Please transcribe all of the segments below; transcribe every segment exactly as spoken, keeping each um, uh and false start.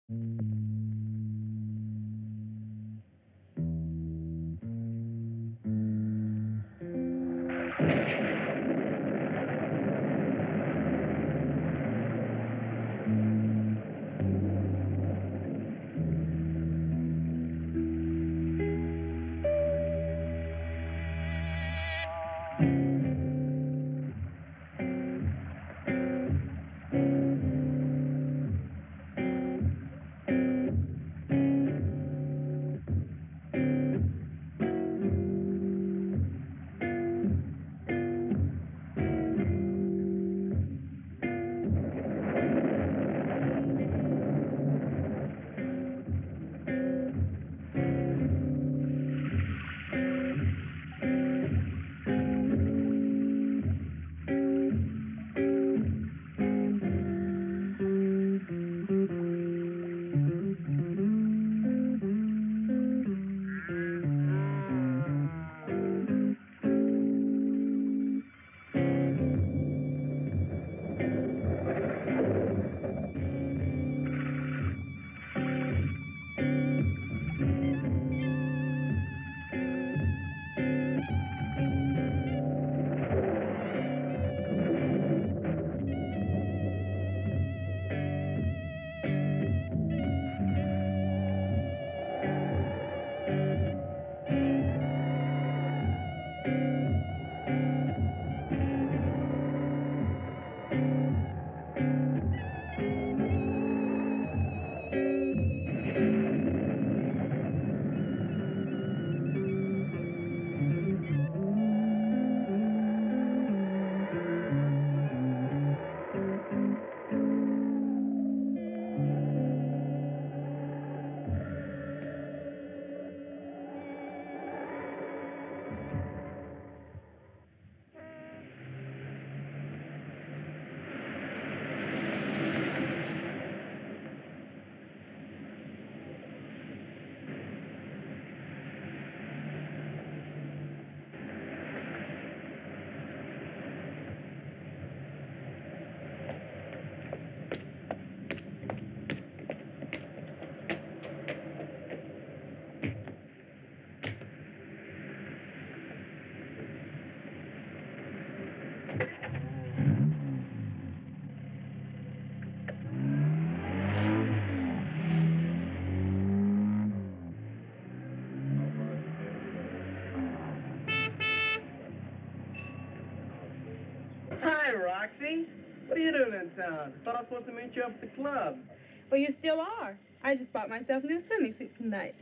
Hi, Roxy. What are you doing in town? I thought I was supposed to meet you up at the club. Well, you still are. I just bought myself a new swimming suit tonight.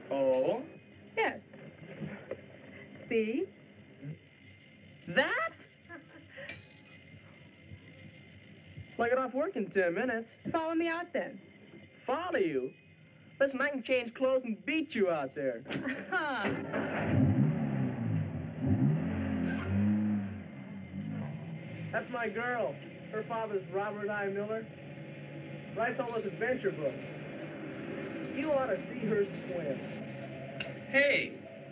Oh? Yes. See? That? Well, I get off work in ten minutes. Follow me out then. Follow you? Listen, I can change clothes and beat you out there. That's my girl. Her father's Robert I. Miller. Writes all those adventure books. You ought to see her swim. Hey!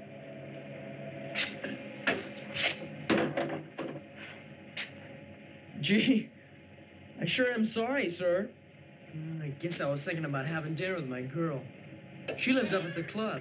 Gee, I sure am sorry, sir. Mm, I guess I was thinking about having dinner with my girl. She lives up at the club.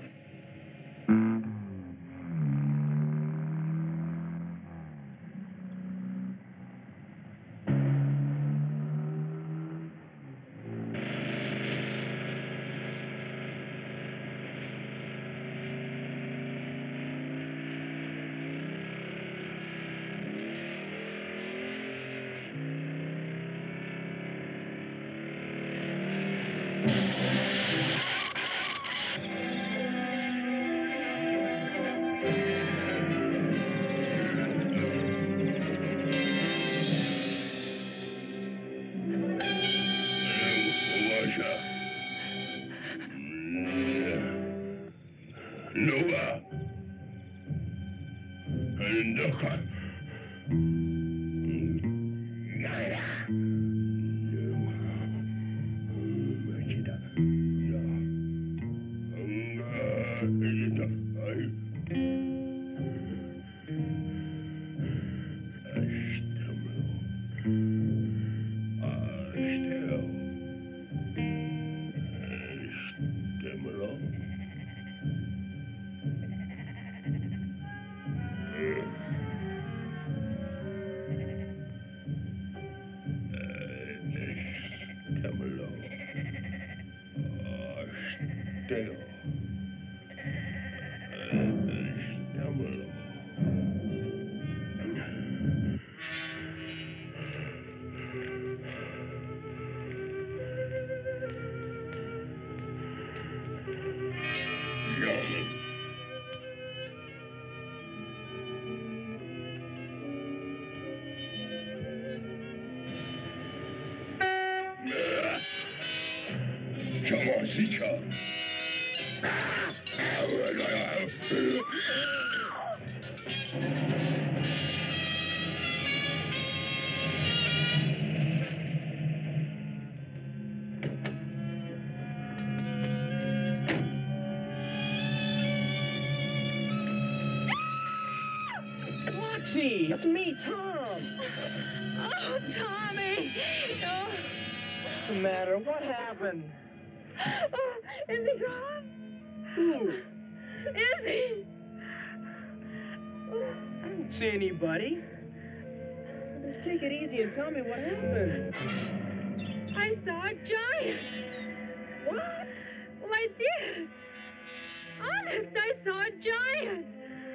Nova. Ndoka. Dale. Roxy, it's me, Tom. Oh, Tommy. Oh. What's the matter? What happened? Oh, is he gone? Who? Is he? I don't see anybody. Just take it easy and tell me what happened. I saw a giant. What? Well, I did. Honest, I saw a giant.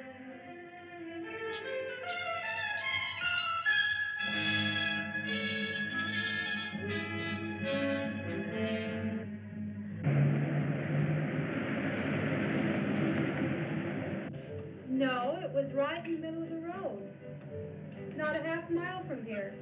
No, it was right in the middle of the road. Not a half mile from here.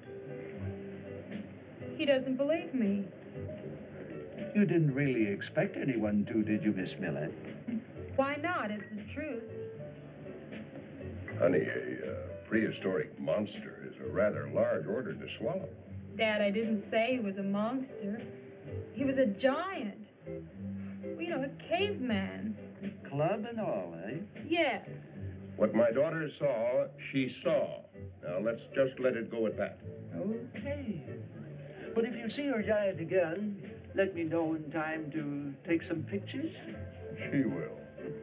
He doesn't believe me. You didn't really expect anyone to, did you, Miss Miller? Why not? It's the truth. Honey, a uh, prehistoric monster is a rather large order to swallow. Dad, I didn't say he was a monster. He was a giant. Well, you know, a caveman. Club and all, eh? Yes. What my daughter saw, she saw. Now, let's just let it go at that. Okay. But if you see your giant again, let me know in time to take some pictures. She will.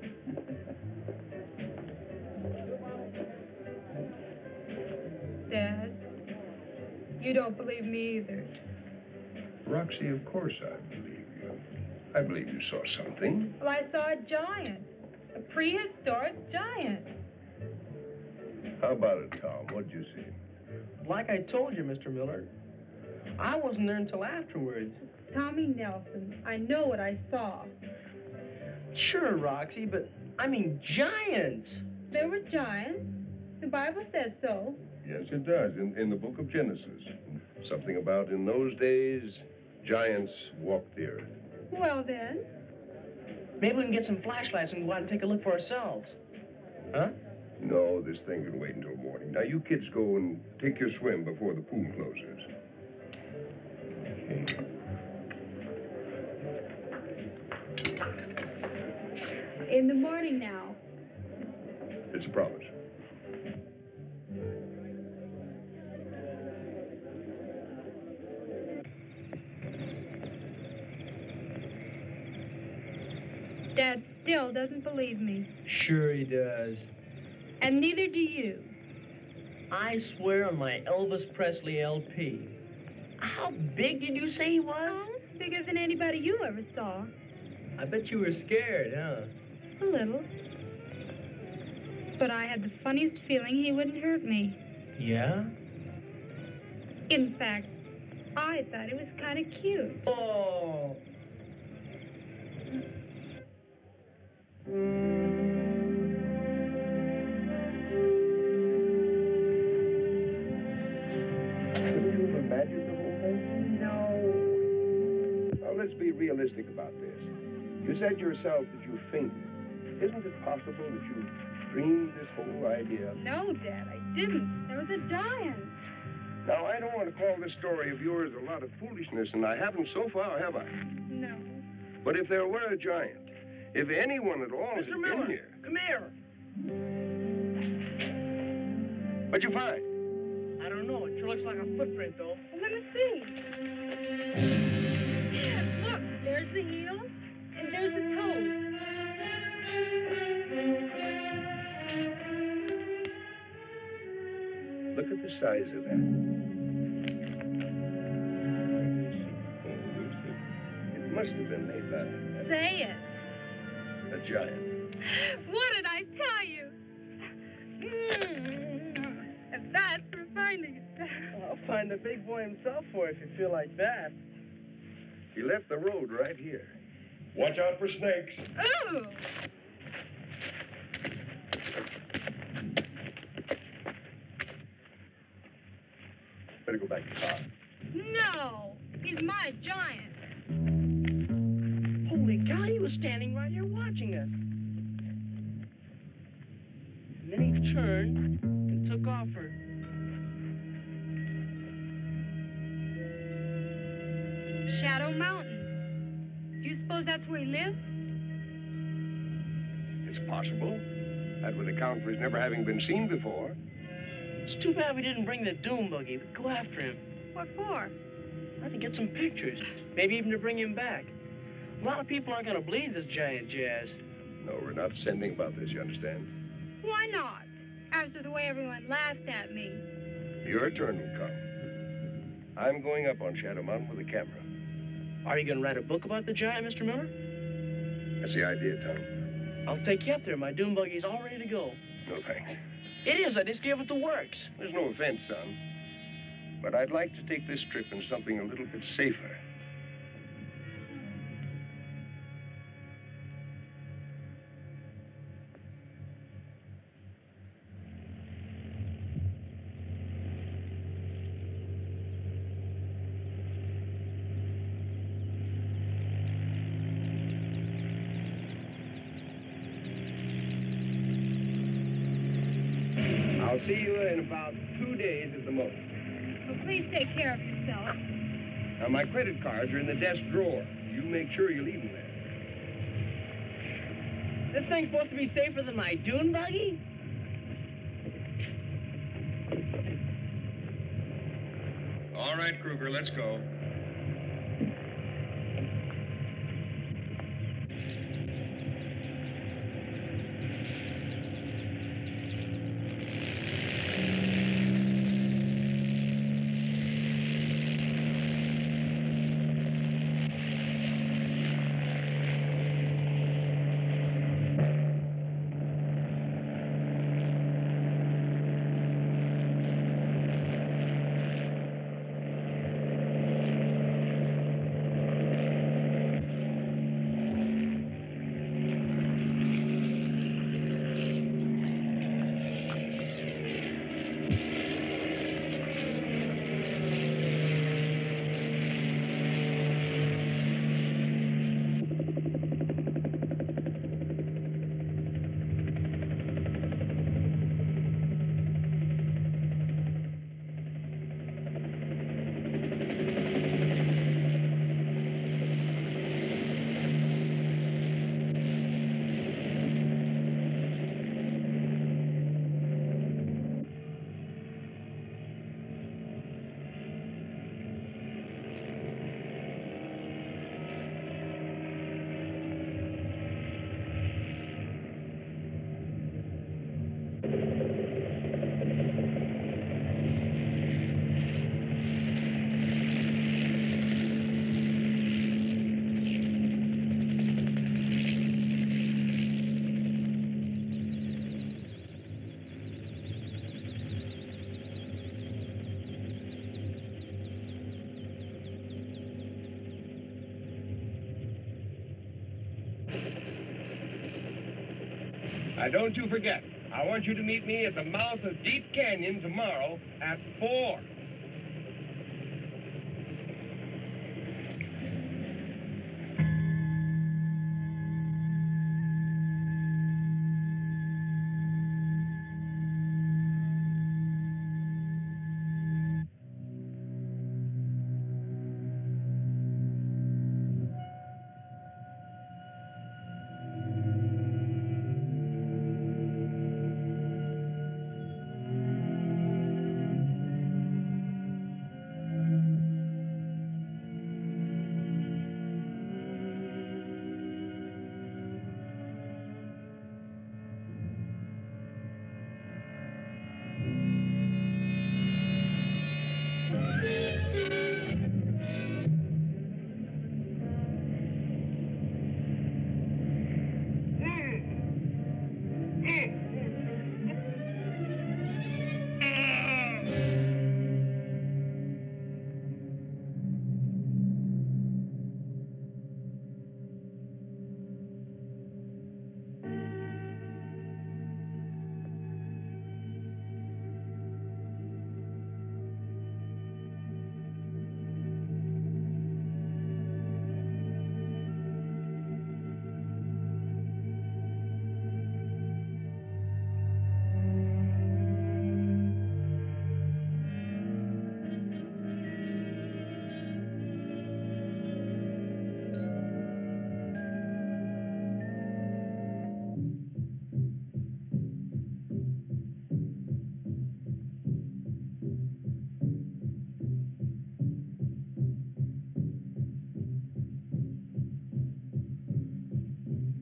Dad, you don't believe me either. Roxy, of course I believe you. I believe you saw something. Well, I saw a giant. A prehistoric giant. How about it, Tom? What'd you see? Like I told you, Mister Miller, I wasn't there until afterwards. Tommy Nelson, I know what I saw. Sure, Roxy, but I mean giants. There were giants. The Bible says so. Yes, it does. In, in the book of Genesis. Something about in those days, giants walked the earth. Well, then. Maybe we can get some flashlights and go out and take a look for ourselves. Huh? No, this thing can wait until morning. Now, you kids go and take your swim before the pool closes. In the morning now. It's a promise. Dad still doesn't believe me. Sure he does. And neither do you. I swear on my Elvis Presley L P. How big did you say he was? Oh, bigger than anybody you ever saw. I bet you were scared, huh? A little. But I had the funniest feeling he wouldn't hurt me. Yeah? In fact, I thought it was kind of cute. Oh. Couldn't you have imagined the whole thing? No. Now, let's be realistic about this. You said yourself that you fainted. Isn't it possible that you dreamed this whole idea? No, Dad, I didn't. There was a giant. Now, I don't want to call this story of yours a lot of foolishness, and I haven't so far, have I? No. But if there were a giant, if anyone at all Mister had Miller, been here, come here. what'd you find? I don't know. It sure looks like a footprint, though. Well, let me see. Look, there's the heel, and there's the toes. Look at the size of that. It must have been made by Say it. a giant. What did I tell you? Mm. And that's for finding it. I'll find the big boy himself for you if you feel like that. He left the road right here. Watch out for snakes. Ooh! Better go back to the car. No! He's my giant. Holy cow, he was standing right here watching us. And then he turned and took off for... Shadow Mountain. Do you suppose that's where he lives? It's possible. That would account for his never having been seen before. It's too bad we didn't bring the doom buggy. We'd go after him. What for? I think get some pictures. Maybe even to bring him back. A lot of people aren't going to believe this giant jazz. No, we're not sending about this, you understand? Why not? After the way everyone laughed at me. Your turn will come. I'm going up on Shadow Mountain with a camera. Are you going to write a book about the giant, Mister Miller? That's the idea, Tom. I'll take you up there. My doom buggy's all ready to go. No thanks. It is. I just gave it the works. There's no offense, son. But I'd like to take this trip in something a little bit safer. I'll see you in about two days at the most. Well, please take care of yourself. Now, my credit cards are in the desk drawer. You make sure you leave them there. This thing's supposed to be safer than my dune buggy? All right, Kruger, let's go. Now, don't you forget, I want you to meet me at the mouth of Deep Canyon tomorrow at four.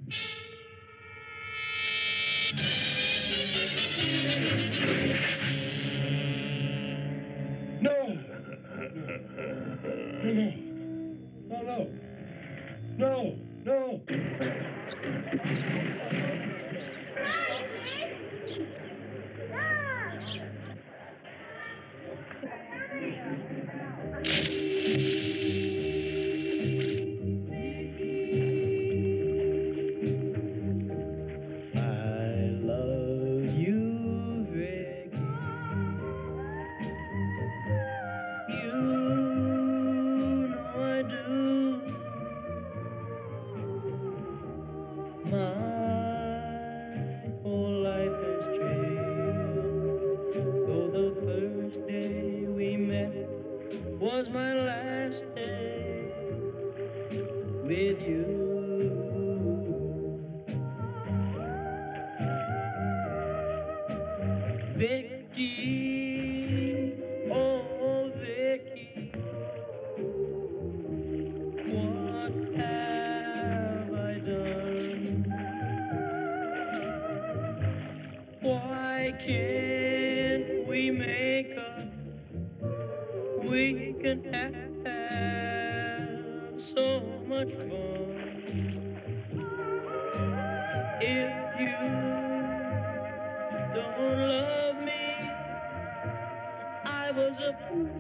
No! No, no. No, no. I love you, Vicky. You know I do. My whole life has changed. Though the first day we met was my last day with you. Vicky, oh Vicky, what have I done? Why can't we make up? We can have so much fun. If you don't love me, I was a fool.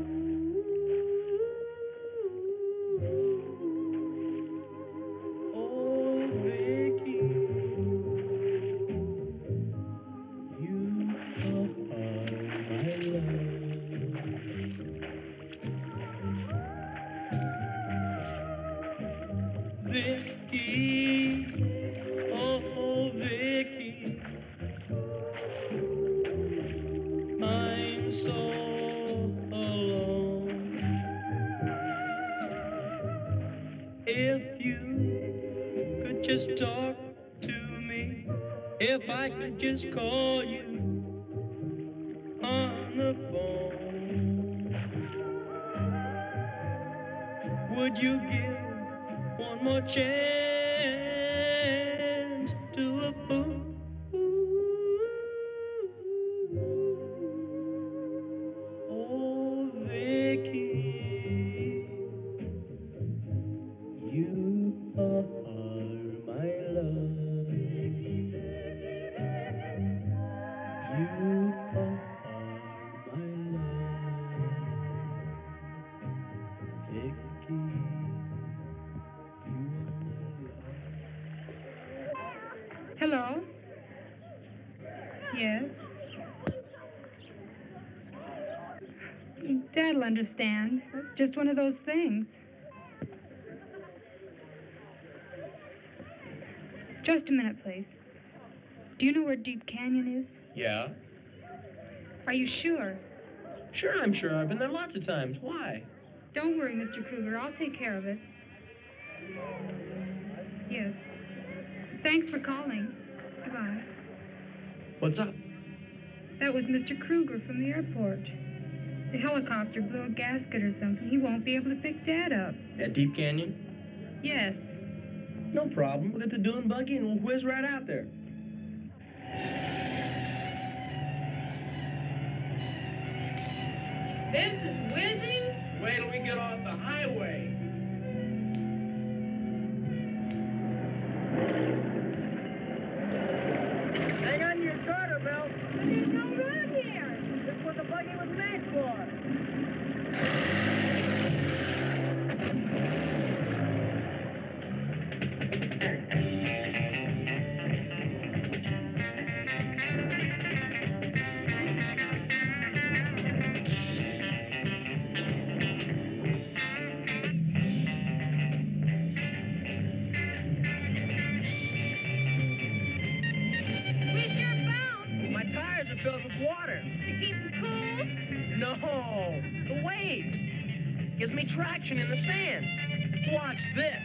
Oh, Vicky, you are my love. Vicky, oh, Vicky, I'm so alone. If you could just talk to me, if I could just call you on the phone, would you give one more chance to a fool? Oh, Vicky, you are my love. You are my love. Vicky, you are my love. Hello? Yes? Dad'll understand. It's just one of those things. Just a minute, please. Do you know where Deep Canyon is? Yeah? Are you sure? Sure, I'm sure. I've been there lots of times. Why? Don't worry, Mister Kruger. I'll take care of it. Yes. Thanks for calling. Goodbye. What's up? That was Mister Kruger from the airport. The helicopter blew a gasket or something. He won't be able to pick Dad up. At Deep Canyon? Yes. No problem. We'll get the dune buggy and we'll whiz right out there. This is whizzing? Wait till we get off the highway. Hang on to your charter belt. There's no road here. This is what the buggy was made for. We sure bound. My tires are filled with water. To keep them cool. No, the weight gives me traction in the sand. Watch this.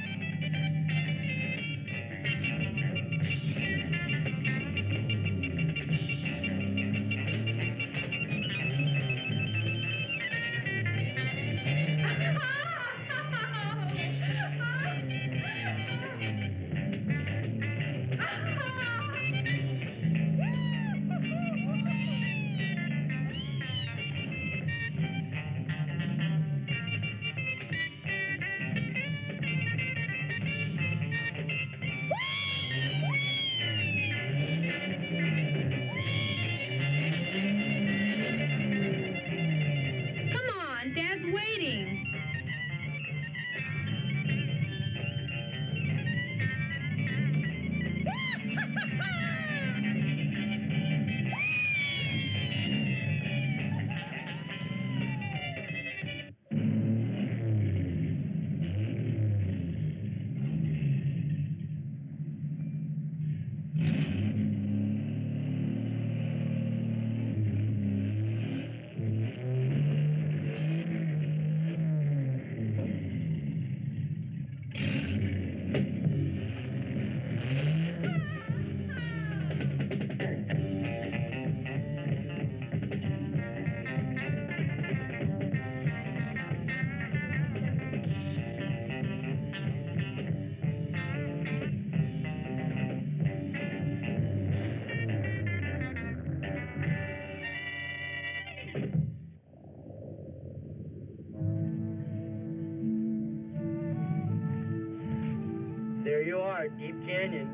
there you are, Deep Canyon.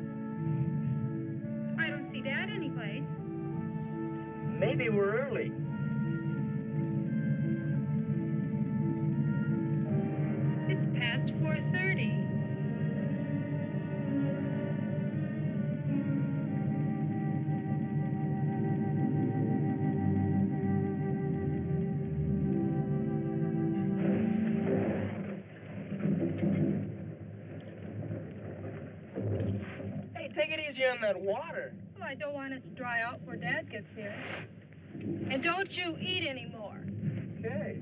I don't see Dad anyplace. Maybe we're early. It's past four thirty. Hey, take it easy on that water. Well, I don't want us to dry out before Dad gets here. And don't you eat anymore. Okay.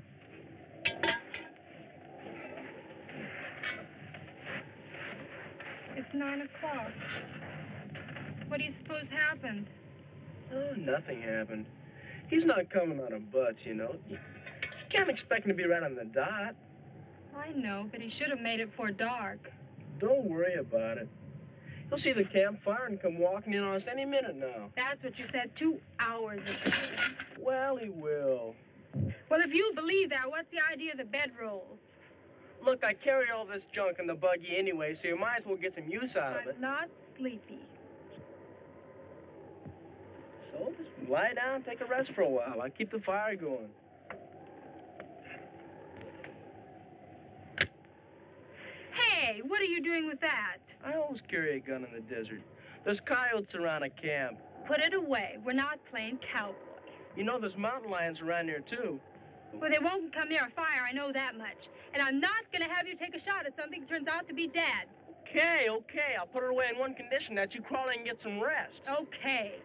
It's nine o'clock. What do you suppose happened? Oh, nothing happened. He's not coming on a bus, you know. You can't expect him to be right on the dot. I know, but he should have made it before dark. Don't worry about it. He'll see the campfire and come walking in on us any minute now. That's what you said two hours ago. Well, he will. Well, if you believe that, what's the idea of the bedrolls? Look, I carry all this junk in the buggy anyway, so you might as well get some use out of it. I'm not sleepy. So just lie down, take a rest for a while. I'll keep the fire going. Hey, what are you doing with that? I always carry a gun in the desert. There's coyotes around a camp. Put it away. We're not playing cowboy. You know, there's mountain lions around here, too. Well, they won't come near a fire, I know that much. And I'm not going to have you take a shot at something that turns out to be Dad. Okay, okay. I'll put it away in one condition, that you crawl in and get some rest. Okay.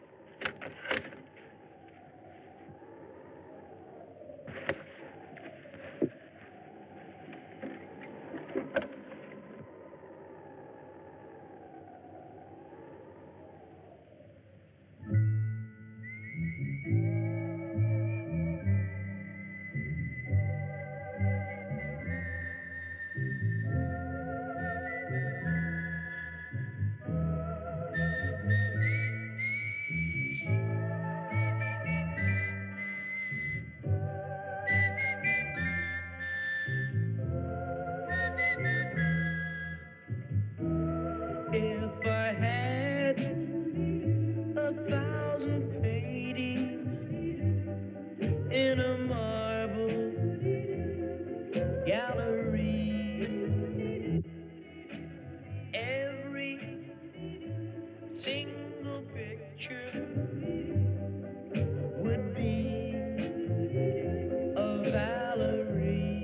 If I had a thousand paintings in a marble gallery, every single picture would be a Valerie.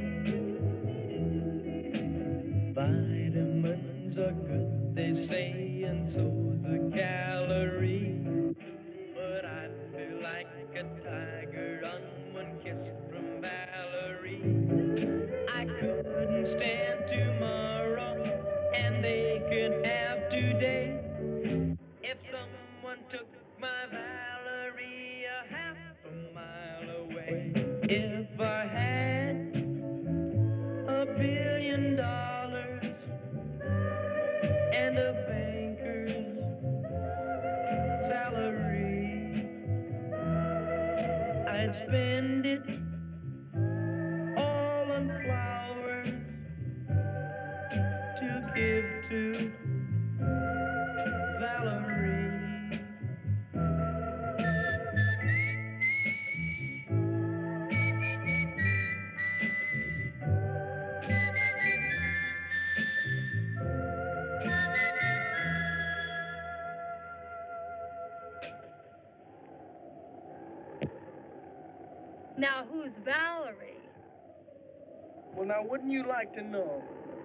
Vitamins are good, they say, and so's a calorie. But I'd feel like a tiger on one kiss from Valerie. I couldn't stand tomorrow, and they could have today. If someone took my Valerie a half a mile away. If I had a billion dollars and a banker's salary, I'd spend it all on flowers to give to Valerie. Now, who's Valerie? Well, now, wouldn't you like to know?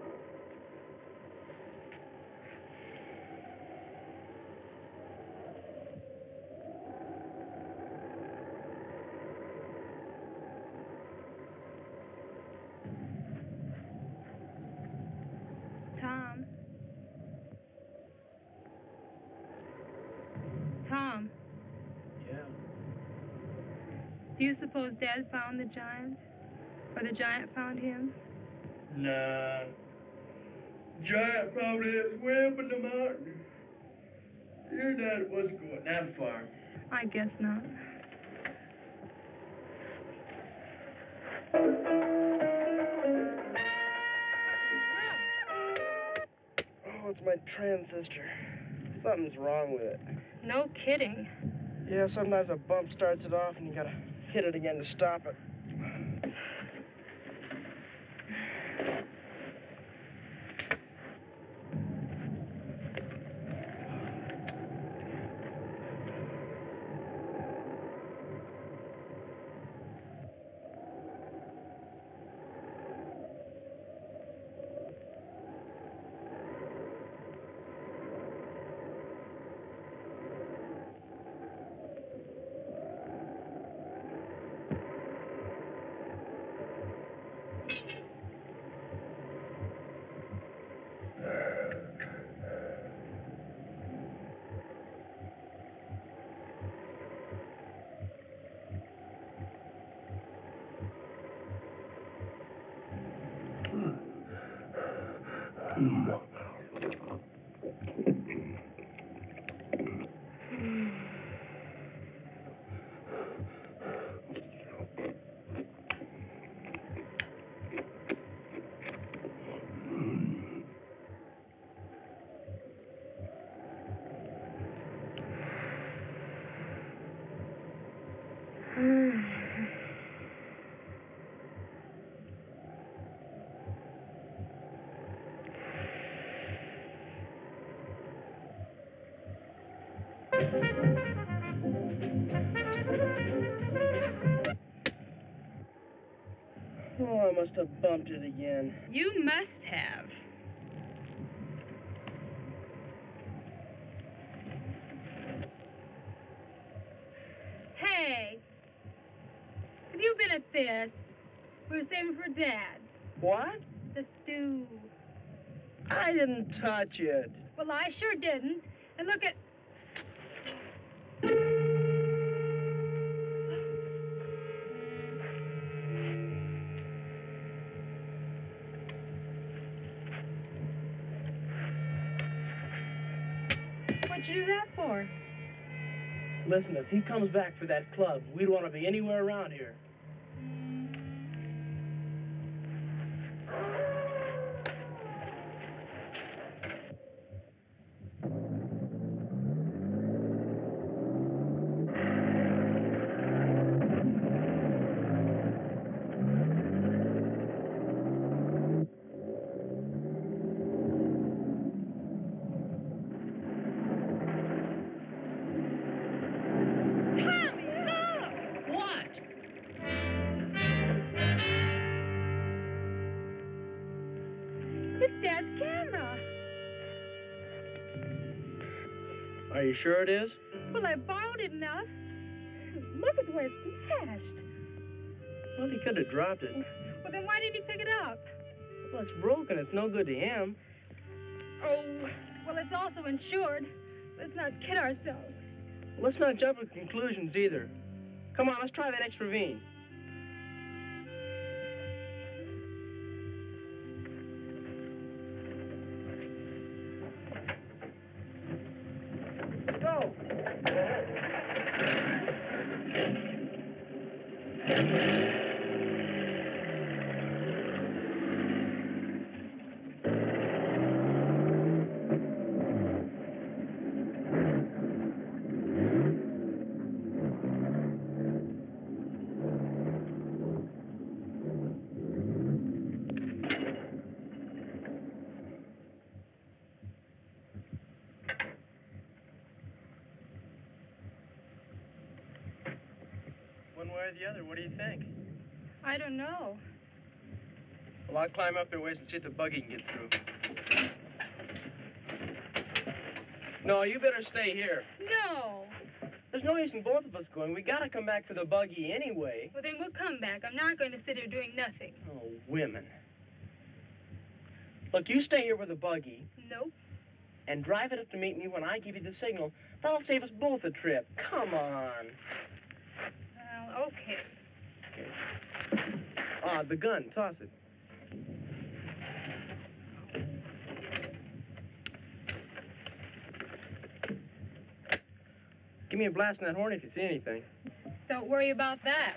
Tom. Tom, Yeah. do you suppose Dad found the giant? Or the giant found him? Nah. Giant probably is way up in the mountain. Your dad wasn't going that far. I guess not. it's my transistor. Something's wrong with it. No kidding. Yeah, sometimes a bump starts it off and you gotta hit it again to stop it. Oh, I must have bumped it again. You must have. Hey, have you been at this? We were saving for Dad. What? The stew. I didn't touch it. Well, I sure didn't. And look at... What'd you do that for? Listen, if he comes back for that club, we don't want to be anywhere around here. Are you sure it is? Well, I borrowed it enough. Look at where it's smashed. Well, he could have dropped it. Well, then why did he pick it up? Well, it's broken. It's no good to him. Oh, well, it's also insured. Let's not kid ourselves. Let's not jump to conclusions either. Come on, let's try that extra ravine. Go! One way or the other, what do you think? I don't know. Well, I'll climb up their ways and see if the buggy can get through. No, you better stay here. No. There's no use in both of us going. We gotta come back for the buggy anyway. Well, then we'll come back. I'm not going to sit here doing nothing. Oh, women. Look, you stay here with the buggy Nope. and drive it up to meet me when I give you the signal. That'll save us both a trip. Come on. Well, okay. Ah, the gun. Toss it. Give me a blast in that horn if you see anything. Don't worry about that.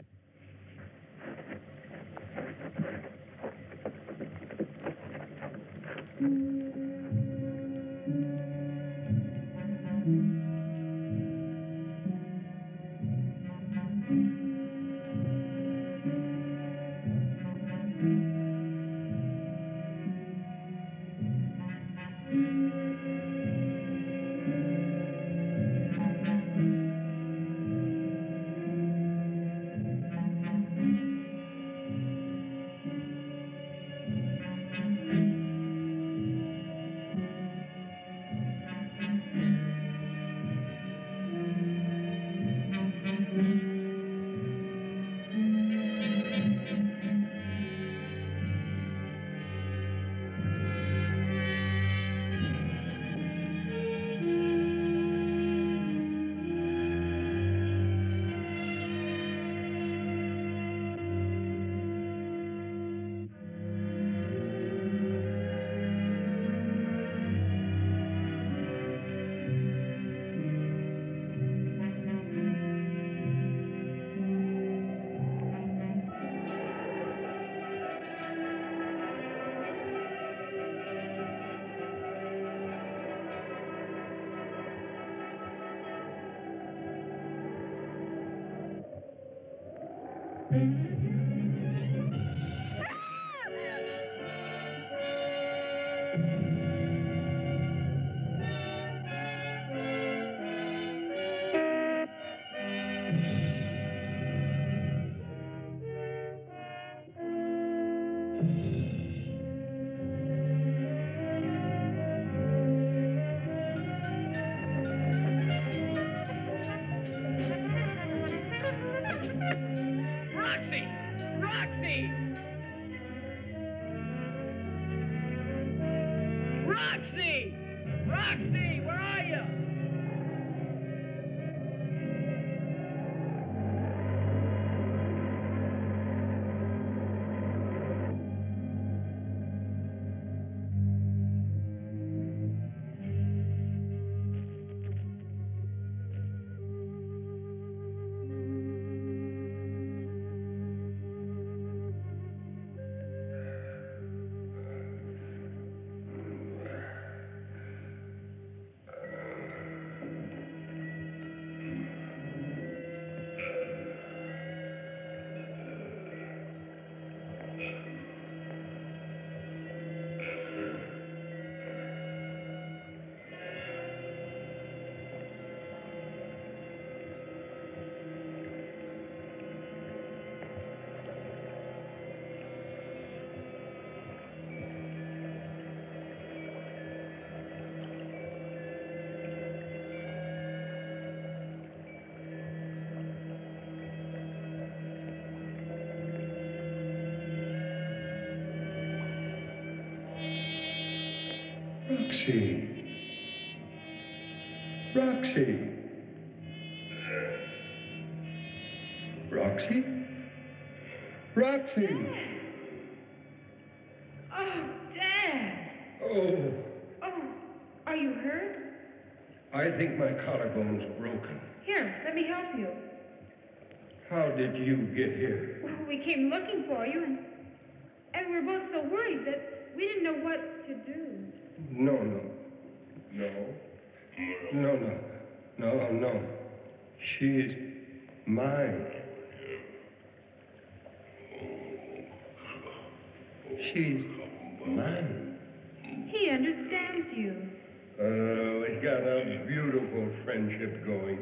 Roxy! Roxy! Roxy! Roxy, where are you? Roxy. Roxy. Roxy? Roxy! Oh, Dad. Oh, Oh, are you hurt? I think my collarbone's broken. Here, let me help you. How did you get here? Well, we came looking for you, and, and we were both so worried that we didn't know what to do. No, no. No. No, no. No, no. She's mine. She's mine. He understands you. Oh, we got a beautiful friendship going.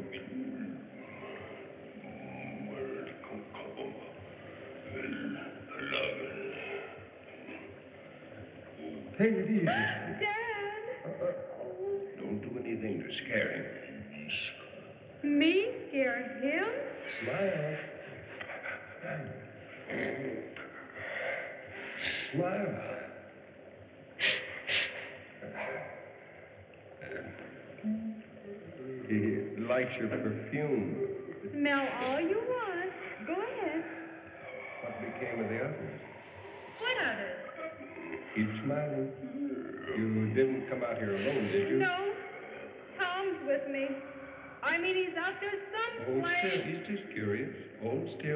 Take it easy. Dad! Uh, don't do anything to scare him. Me scare him? Smile. Smile. He likes your perfume. Smell all you want. Go ahead. What became of the others? What others? Keep smiling. You didn't come out here alone, did you? No. Tom's with me. I mean, he's out there Hold still. someplace. He's just curious. Hold still.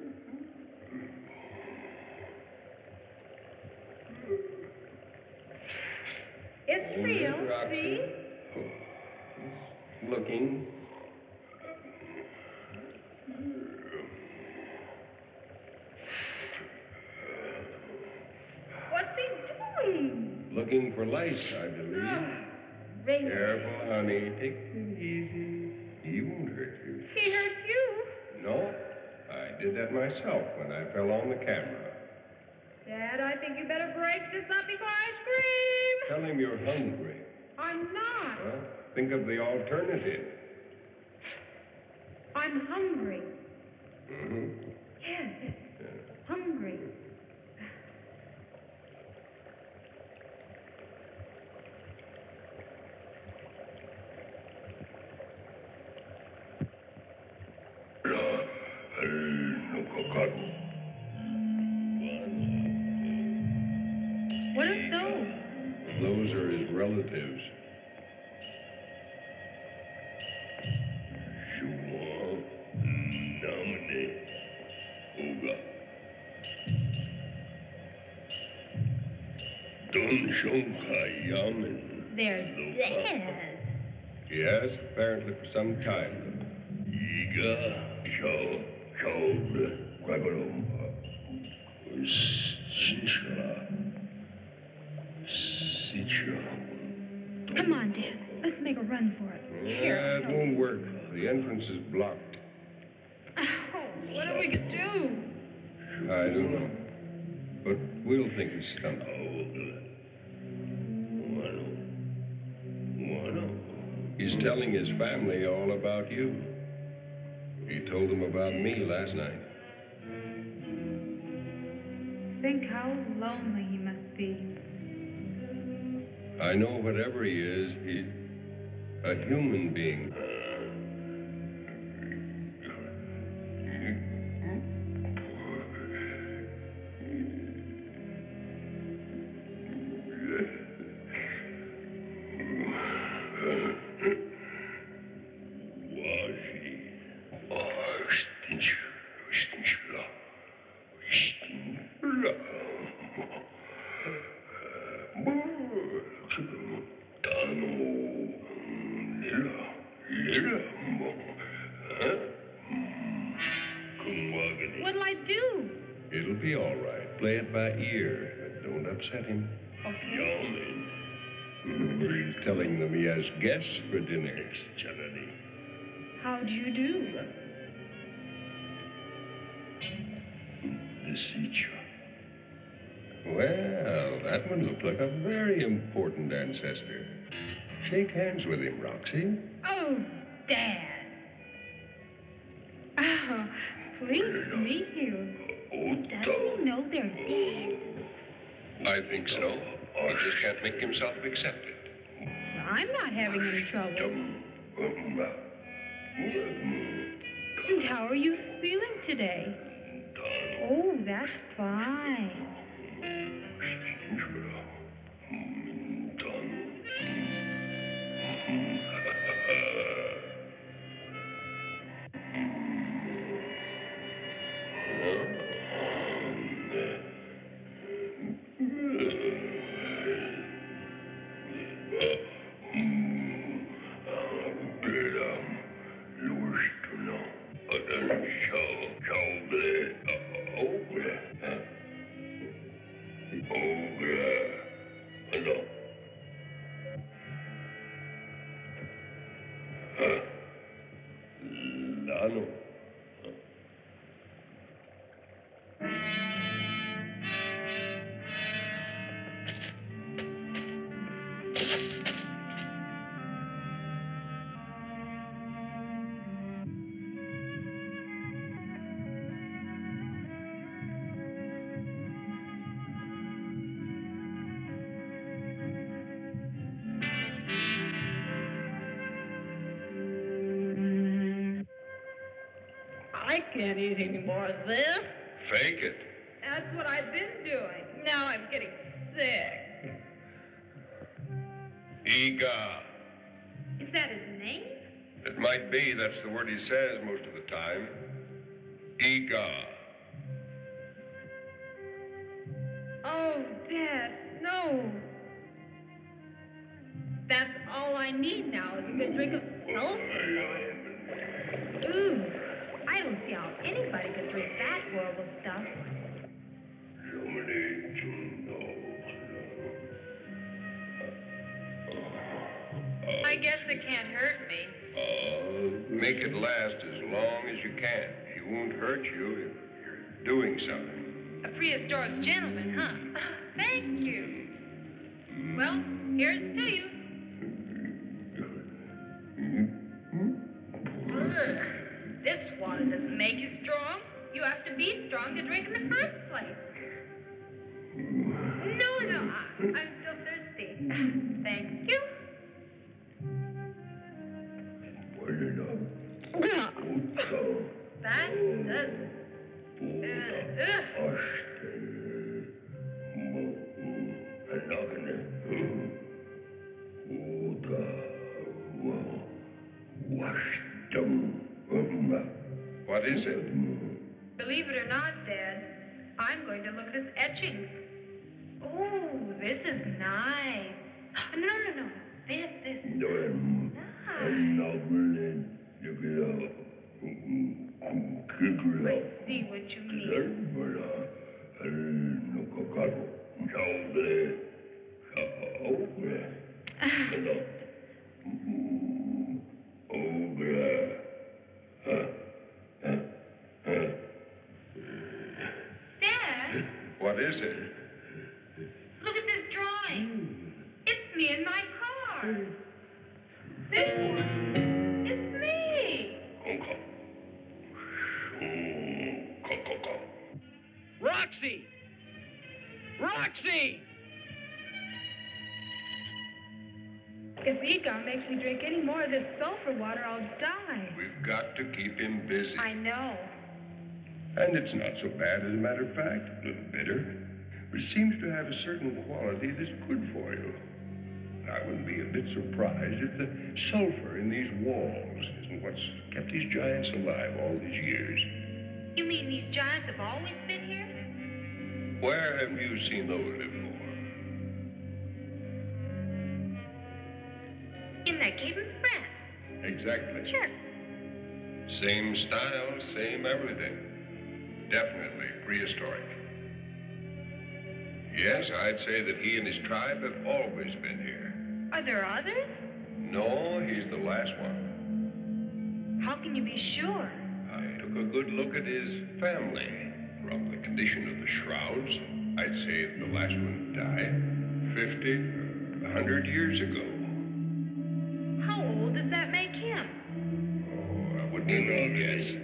It's Hold real, it, Roxy. see? He's looking. What's he doing? Looking for lice, I believe. Oh, Raymond. Careful, honey. Take it easy. He won't hurt you. He hurt you. No, I did that myself when I fell on the camera. Dad, I think you better break this up before I scream. Tell him you're hungry. I'm not. Well, think of the alternative. I'm hungry. Mm-hmm. Yes, Yeah. hungry. What are those? Those are his relatives. They're dead. Yes, apparently for some time. Iga, show, show. Come on, Dad. Let's make a run for it. Here. Yeah, it won't work. The entrance is blocked. Oh, what are we going to do? I don't know. But we'll think it's something. He's telling his family all about you. He told them about me last night. Think how lonely he must be. I know whatever he is, he's a human being. What'll I do? It'll be all right. Play it by ear, but don't upset him. Okay. He's telling them he has guests for dinner. How'd you do? Well, that one looked like a very important ancestor. Shake hands with him, Roxy. Oh, Dad. Oh, pleased to meet you. Doesn't he know they're dead? I think so. He just can't make himself accepted. I'm not having any trouble. And how are you feeling today? Oh, that's fine. I can't eat any more of this. Fake it. That's what I've been doing. Now I'm getting sick. Ega. Is that his name? It might be. That's the word he says most of the time. Ega. Oh, Dad, no. That's all I need now is a good drink of sulfur water. Ooh, I don't see how anybody could drink that horrible stuff. I guess it can't hurt me. Uh, make it last as long as you can. He won't hurt you if you're doing something. A prehistoric gentleman, huh? Thank you. Well, here's to you. Ugh, this water doesn't make you strong. You have to be strong to drink in the first place. No, no, I, I'm still thirsty. Thank you. That does. Uh, ugh. What is it? Believe it or not, Dad, I'm going to look at his etchings. Oh, this is nice. No, no, no. This, this. Nice. I see what what you mean. Dad, What is it? look at this drawing. It's me in my car. This one. It's me. Roxy! Roxy! If Egon makes me drink any more of this sulfur water, I'll die. We've got to keep him busy. I know. And it's not so bad, as a matter of fact. A little bitter. But it seems to have a certain quality that's good for you. I wouldn't be a bit surprised if the sulfur in these walls isn't what's kept these giants alive all these years. You mean these giants have always been here? Where have you seen those before? In that cave in France. Exactly. Sure. Same style, same everything. Definitely prehistoric. Yes, I'd say that he and his tribe have always been here. Are there others? No, he's the last one. How can you be sure? I took a good look at his family. From the condition of the shrouds, I'd say that the last one died fifty, a hundred years ago. How old does that make him? Oh, I wouldn't even guess.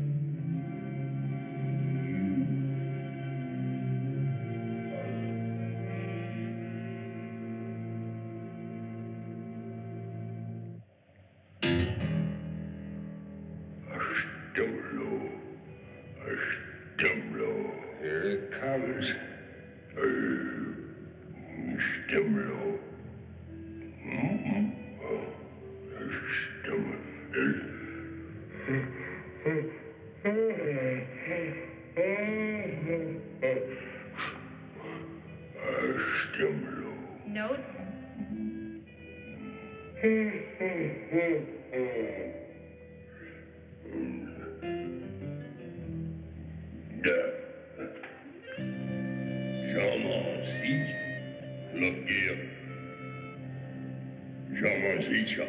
Here it comes. Stimlo. Note. Look here. Jamazicha.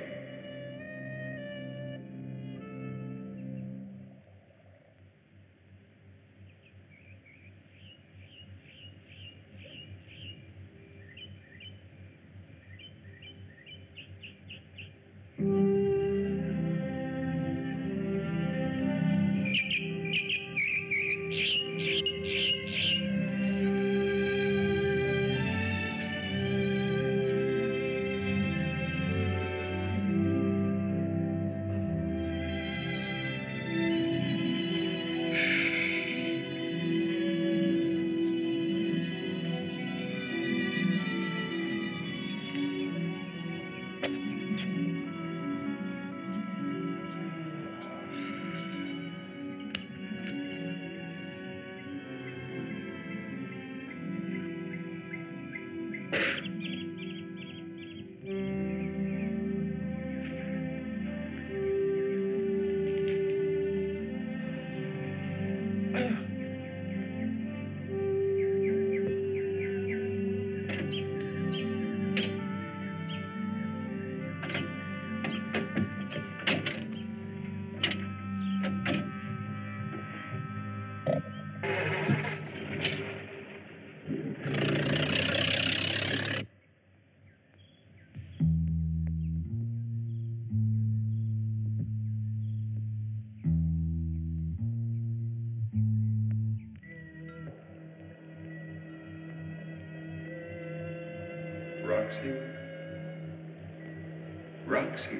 Roxy. Roxy.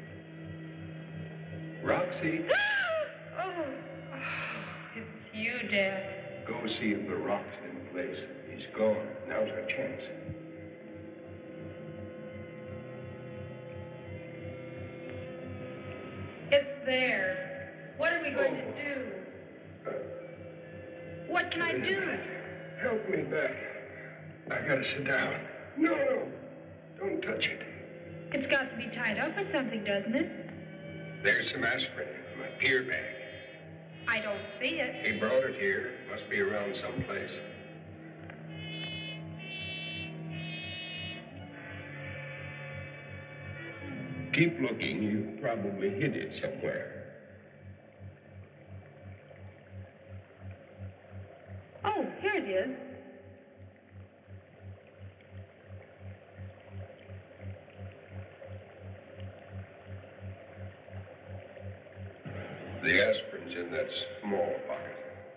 Roxy. Oh, it's you, Dad. Go see if the rock's in place. He's gone. Now's our chance. It's there. What are we going to do? Uh, What can I do? Help me back. I gotta sit down. No, no. Don't touch it. It's got to be tied up or something, doesn't it? There's some aspirin in my beer bag. I don't see it. He brought it here. Must be around someplace. Keep looking. You probably hid it somewhere. Oh, here it is. The aspirin's in that small pocket.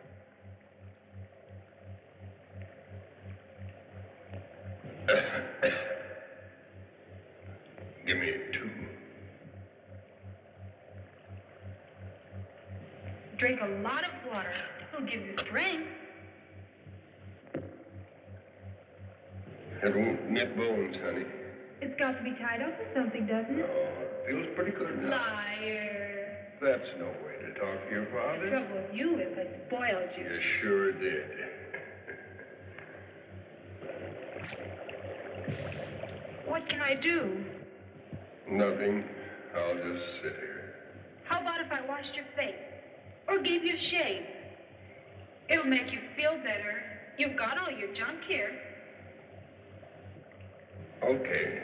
Give me two. Drink a lot of water. It'll give you strength. It won't knit bones, honey. It's got to be tied up with something, doesn't No, it? it feels pretty good now. Liar. That's no way to talk to your The father. trouble with you is I spoiled you. You sure did. What can I do? Nothing. I'll just sit here. How about if I washed your face? Or gave you a shave? It'll make you feel better. You've got all your junk here. Okay.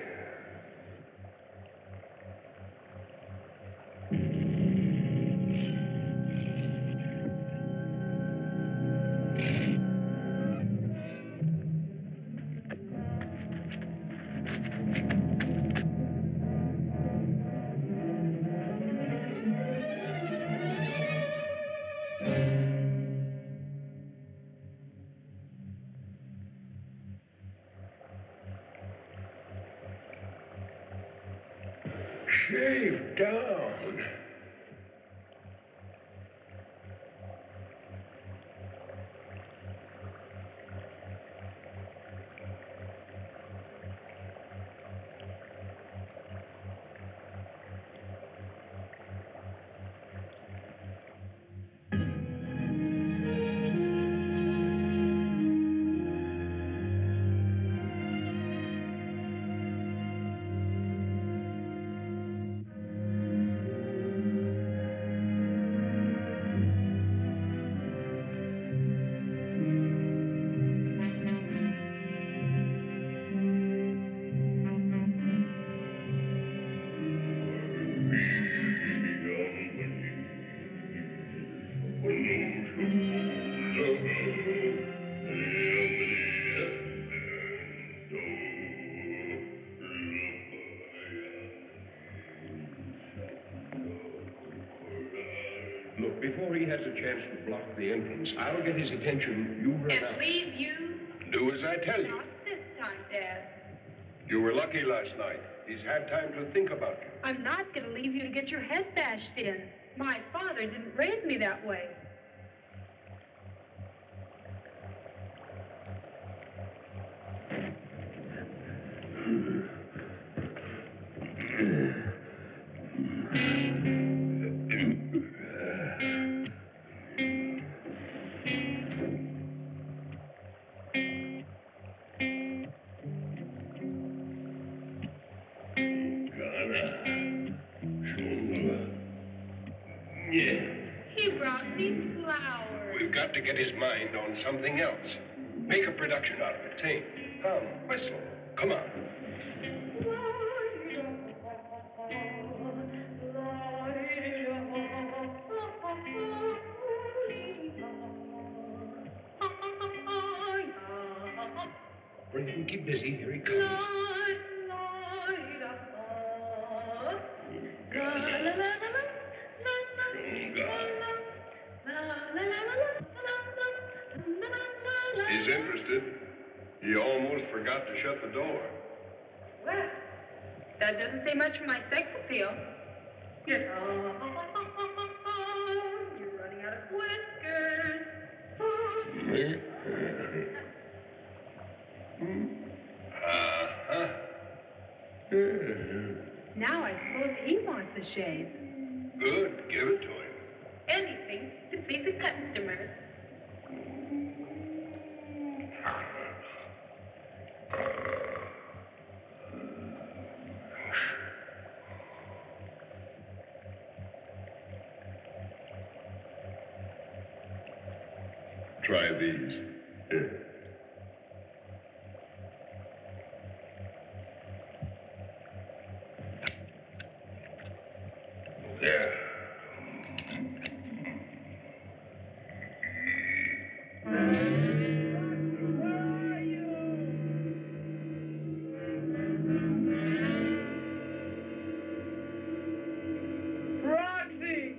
Shave down. Look, before he has a chance to block the entrance, I'll get his attention. You run And out. leave you? Do as I tell you. Not this time, Dad. You were lucky last night. He's had time to think about you. I'm not going to leave you to get your head bashed in. My father didn't raise me that way. He brought me flowers. We've got to get his mind on something else. Make a production out of it. Sing. Hum. Whistle. Come on. Brendan, keep busy. Here he comes. He's interested. He almost forgot to shut the door. Well, that doesn't say much for my sex appeal. You're, you're running out of whiskers. Uh-huh. Now I suppose he wants a shave. Good. Give it to him. Anything to please the customers. these. There. Roxy!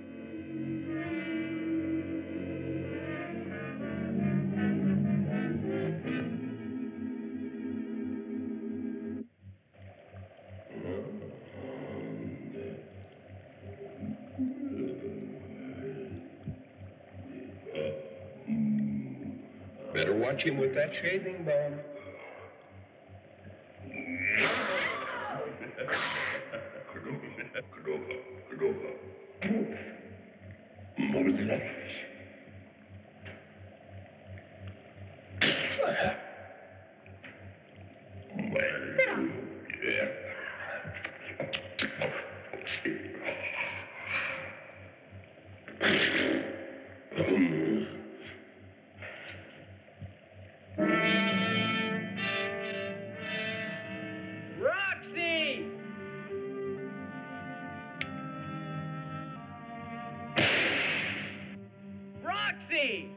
Better watch him with that shaving bar. Roxy! Roxy!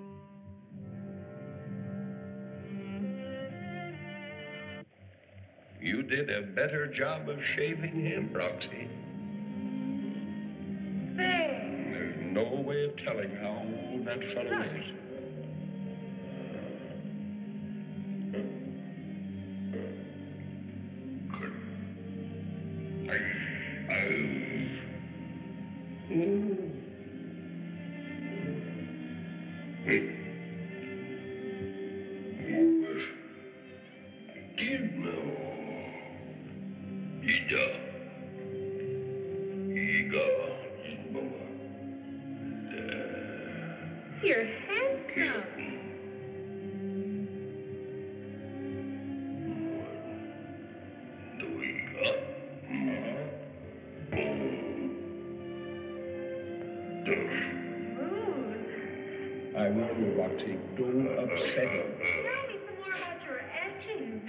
You did a better job of shaving him, Roxy. There. There's no way of telling how old that fellow is. You're handsome. I will, Roxy. Don't upset him. Tell me some more about your etchings.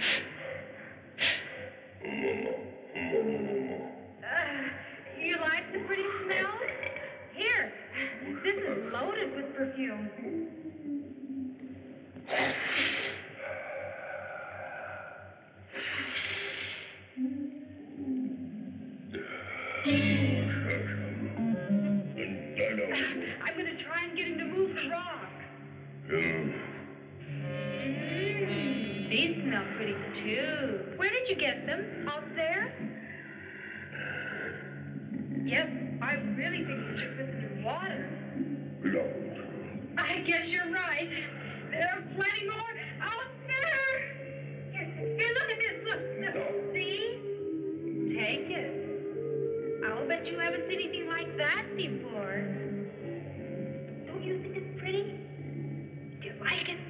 Uh, you like the pretty smell? Here, this is loaded with perfume. I'm going to try and get him to move the rock. Mm, these smell pretty too. Where did you get them? Out there? Yes, I really think you should put them in water. I guess you're right. There are plenty more out there. Here, here, look at this. Look, look. See? Take it. I'll bet you haven't seen anything like that before. Don't you think it's pretty? Do you like it?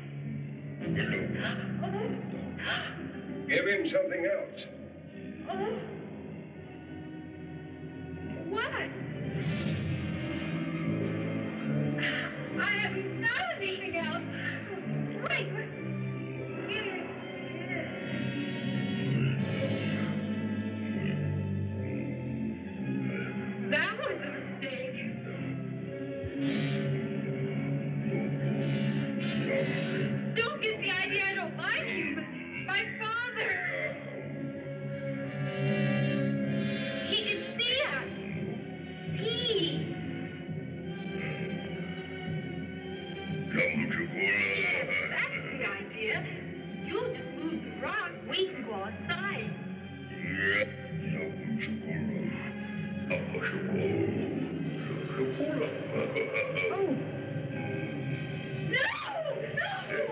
Oh. Give him something else. Oh. What? I haven't done anything else. Wait. Here. That was a mistake. Don't get the idea I don't like you, but my father. He can see us. He. That's the idea. You just move the rock, we can go outside. Oh. No! No!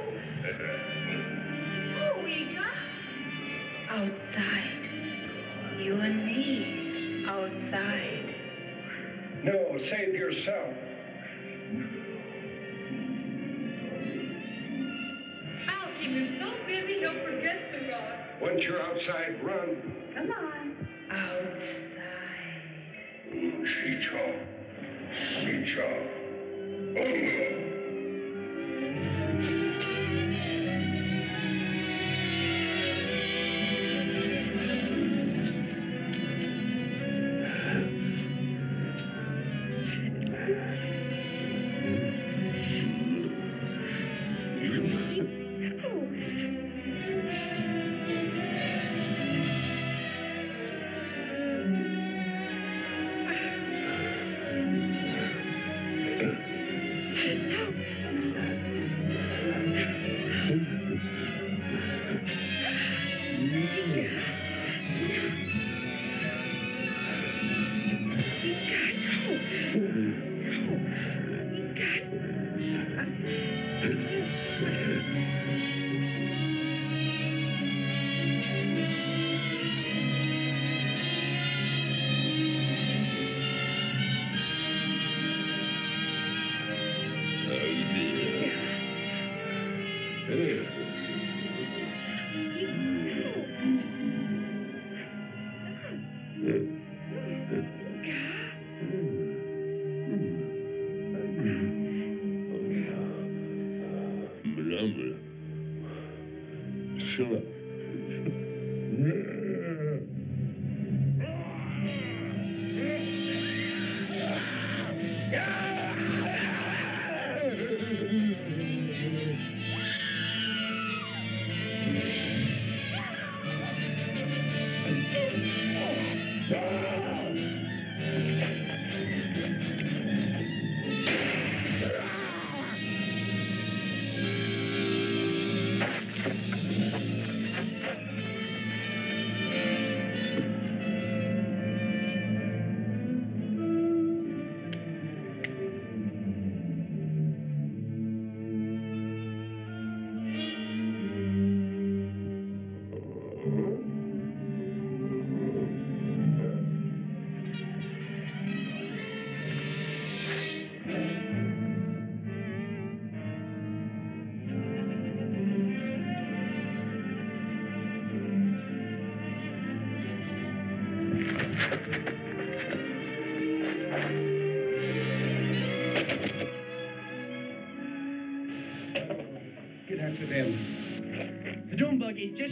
Oh, Ika. Outside. You and me. Outside. No, save yourself. I'll keep him so busy he'll forget the rock. Once you're outside, run. Come on. Outside. She-Chaw. She-Chaw.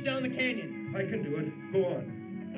down the canyon. I can do it. Go on.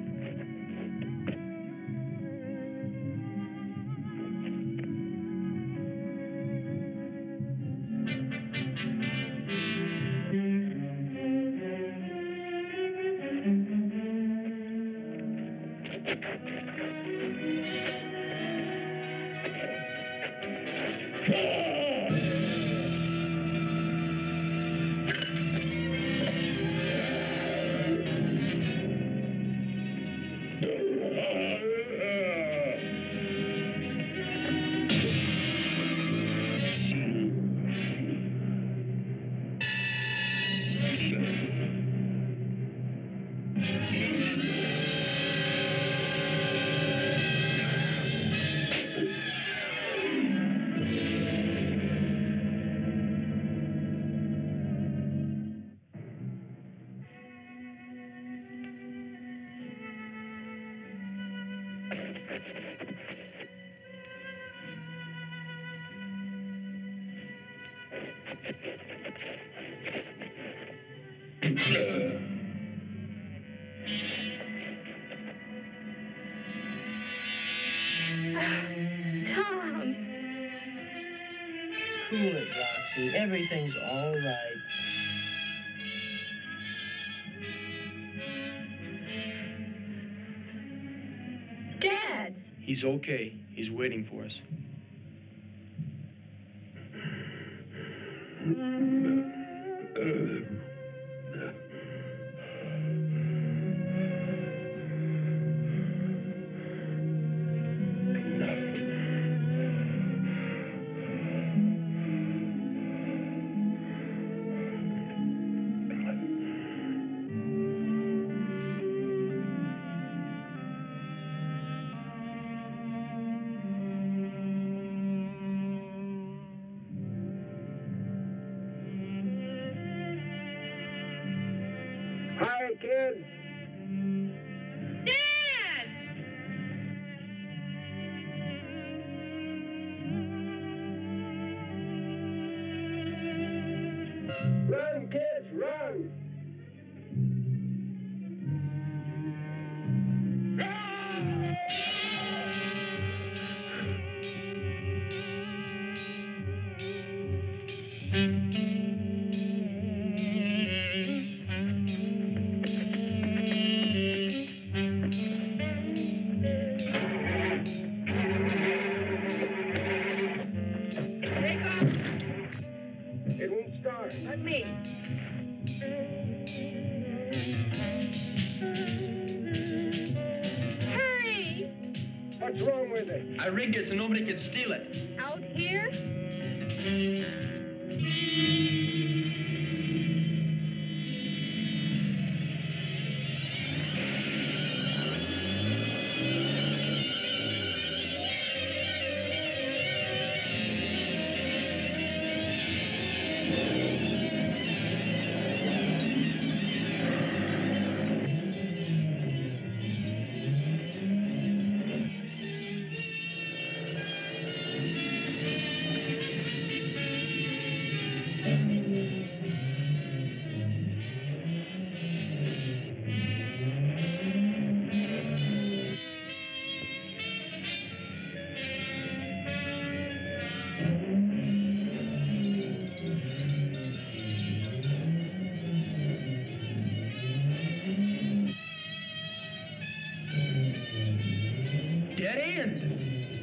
Tom. Cool it, Roxy. Everything's all right. Dad. He's okay. He's waiting for us. Hi, kids. Dad. Run, kids, run. Take off. It won't start. Let me. Hurry. What's wrong with it? I rigged it so nobody could steal it. Out here? Dead end.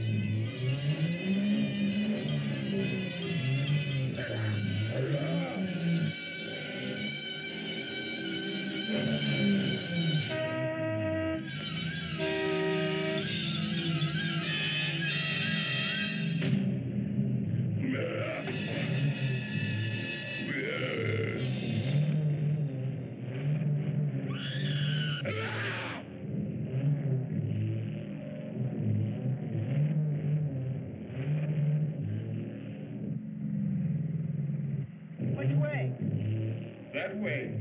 Which way? That way.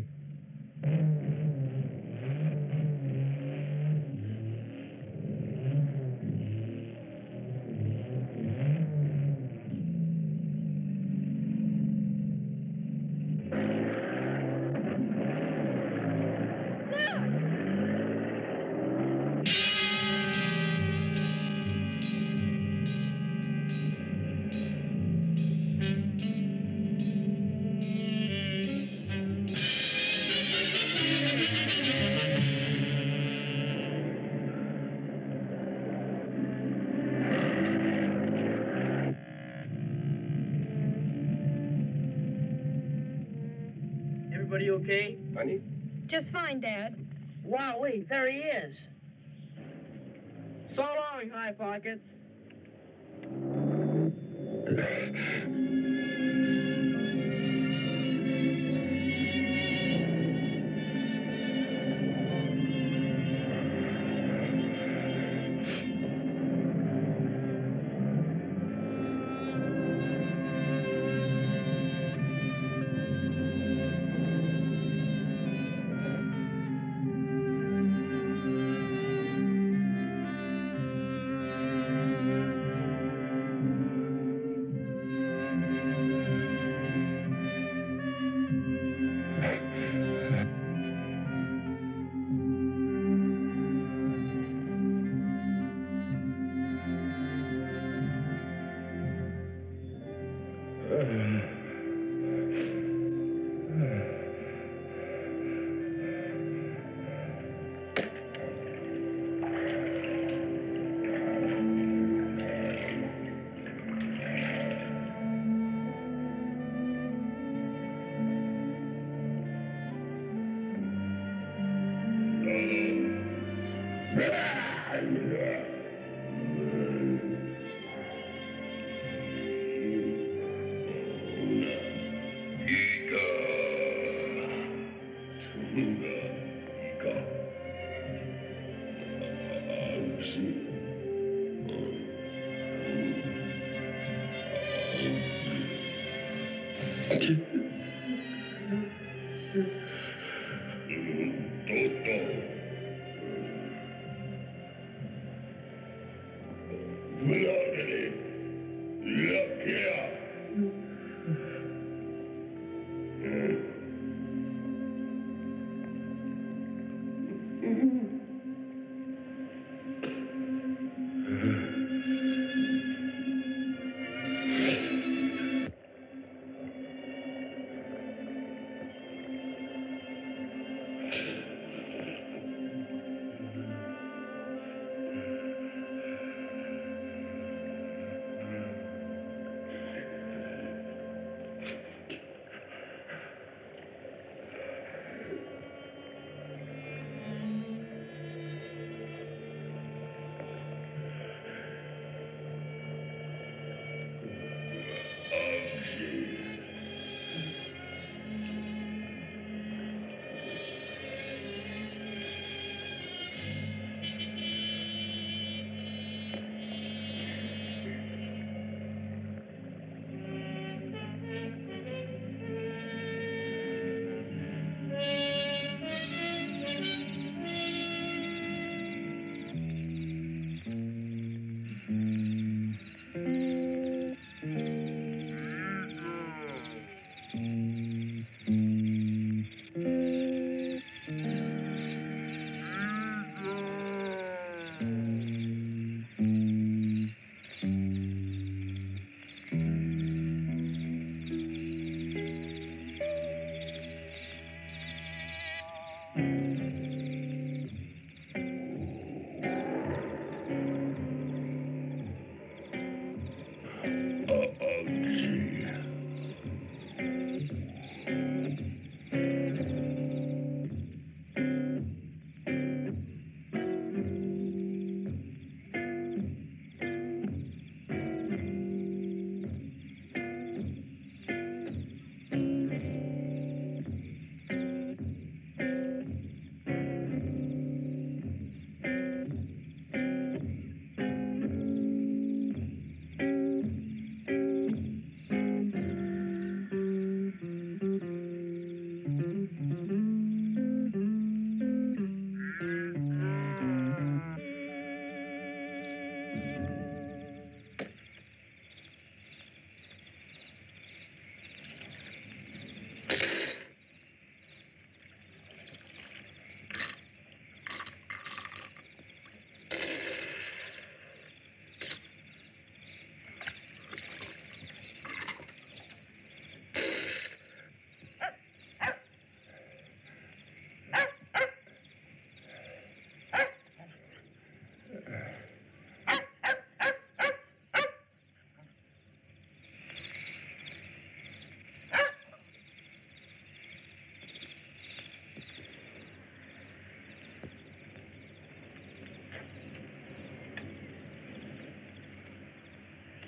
Everybody okay? Honey? Just fine, Dad. Wowee, there he is. So long, High Pockets.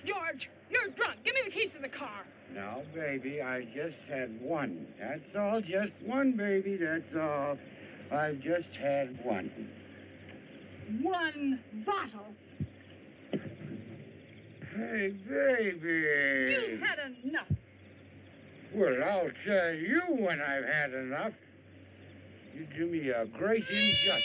George, you're drunk. Give me the keys to the car. No, baby, I just had one. That's all, just one, baby, that's all. I've just had one. One bottle. Hey, baby. You've had enough. Well, I'll tell you when I've had enough. You do me a great injustice.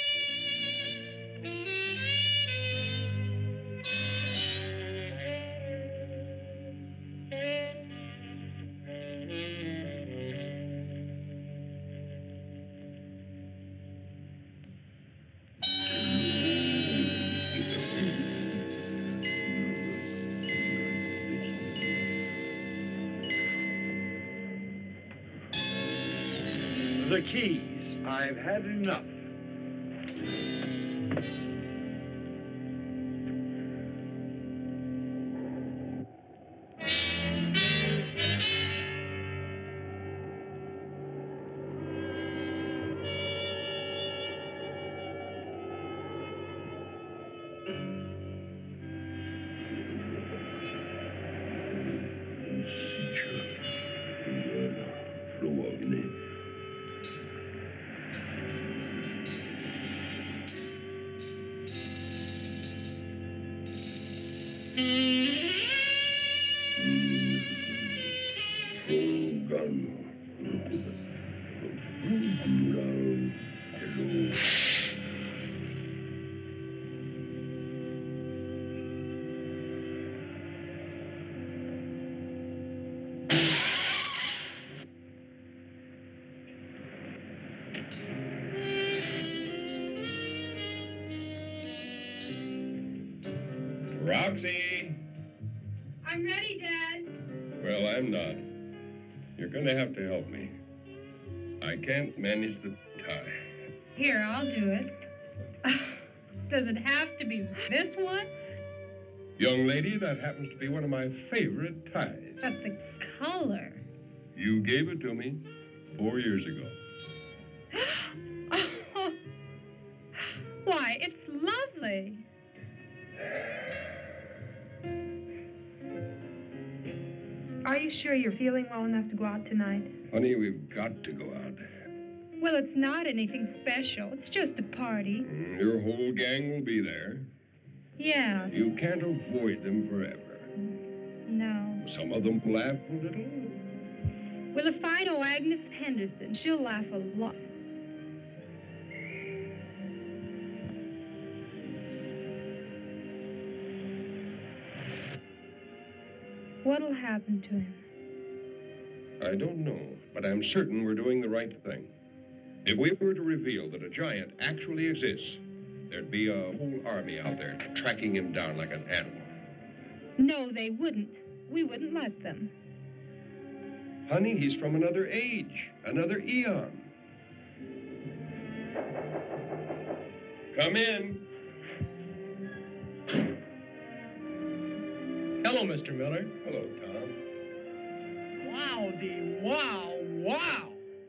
The keys. I've had enough. Roxy! I'm ready, Dad. Well, I'm not. You're going to have to help me. I can't manage the tie. Here, I'll do it. Does it have to be this one? Young lady, that happens to be one of my favorite ties. But the color. You gave it to me four years ago. Oh, why, it's lovely. Are you sure you're feeling well enough to go out tonight? Honey, we've got to go out. Well, it's not anything special. It's just a party. Mm, Your whole gang will be there. Yeah. You can't avoid them forever. No. Some of them laugh a little. Well, if I know Agnes Henderson, she'll laugh a lot. What'll happen to him? I don't know, but I'm certain we're doing the right thing. If we were to reveal that a giant actually exists, there'd be a whole army out there tracking him down like an animal. No, they wouldn't. We wouldn't let them. Honey, he's from another age, another eon. Come in. Hello, Mister Miller. Hello, Tom. Wowdy, wow, wow.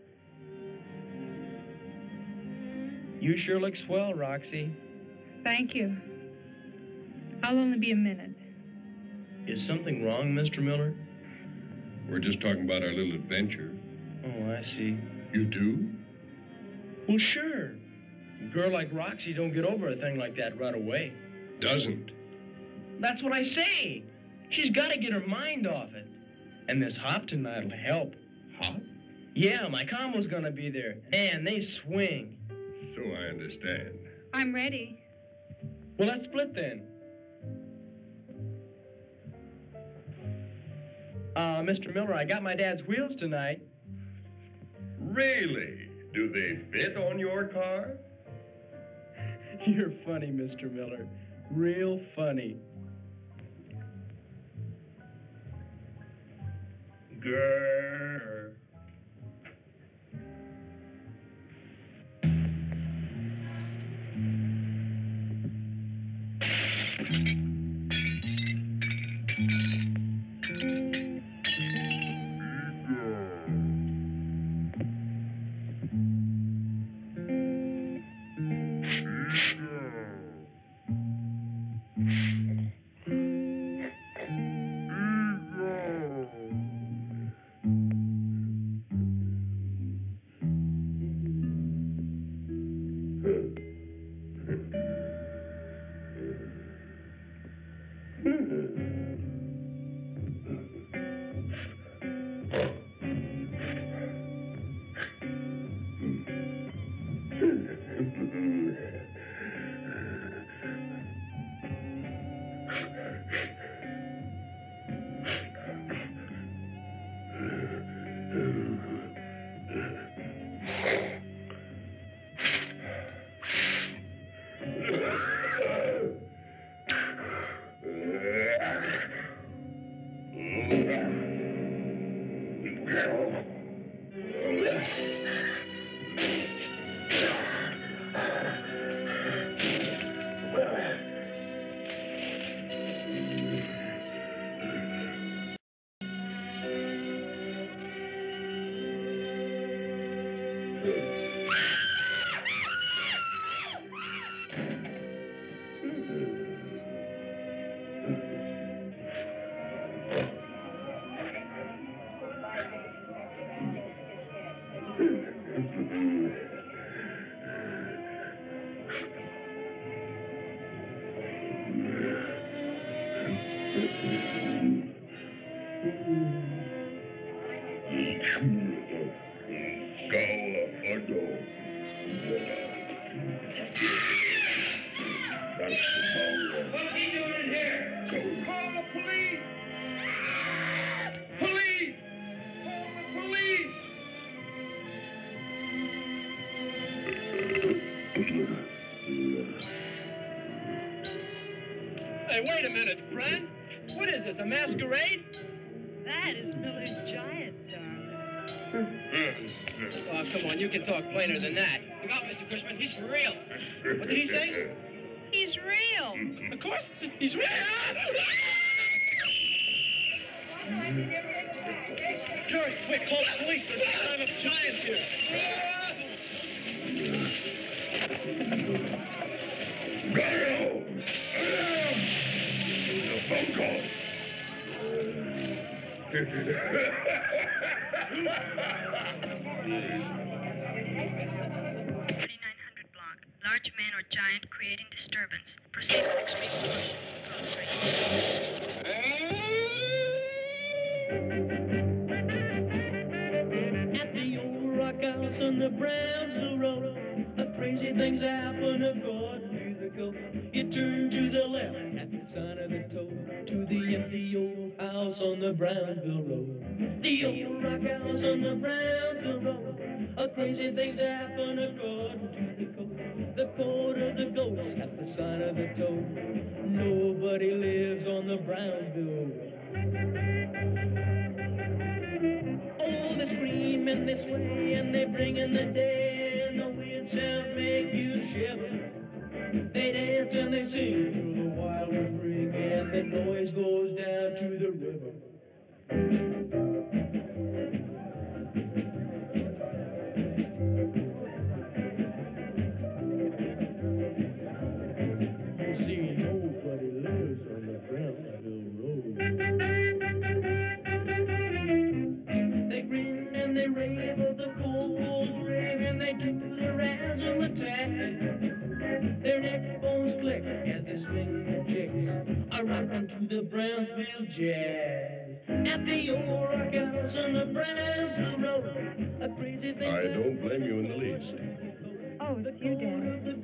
You sure look swell, Roxy. Thank you. I'll only be a minute. Is something wrong, Mister Miller? We're just talking about our little adventure. Oh, I see. You do? Well, sure. A girl like Roxy don't get over a thing like that right away. Doesn't. That's what I say. She's got to get her mind off it. And this hop tonight'll help. Hop? Yeah, my combo's gonna be there. Man, they swing. So I understand. I'm ready. Well, let's split then. Uh, Mister Miller, I got my dad's wheels tonight. Really? Do they fit on your car? You're funny, Mister Miller. Real funny. Grrr. What are you doing in here? Call the police! Police! Call the police! Hey, wait a minute, friend. What is this, a masquerade? That is Miller's giant, darling. Oh, come on, you can talk plainer than that. Look out, Mister Cushman, he's for real. What did he say? He's real. Of course, he's real. Hurry, quick, call the police. There's a time of giants here. Gallo! The phone call. forty-nine hundred block. Large man or giant creating disturbance. Proceed with extreme caution. At the old rock house on the Brownsville Road, a crazy things happen according to the code. You turn to the left at the sign of the toad to the empty old house on the Brownsville Road. The old rock house on the Brownsville Road, a crazy things happen according to the code. The code of the ghost at the sign of the toad. Nobody lives on the Brownsville Road. Oh, they scream in this way and they bring in the day, and the weird sound make you shiver. They dance and they sing through the wildwood ring, and the noise goes down to the river. You see, nobody lives on the Brownsville Road. They grin and they rave of the cold, cold grave, and they do the razzle attack. Their neck bones click as they swing their kicks, a rockin' to the Brownsville jazz. At the old rock house on the Brownsville Road, a crazy thing. I don't blame you in the least. Oh, it's you, Dad.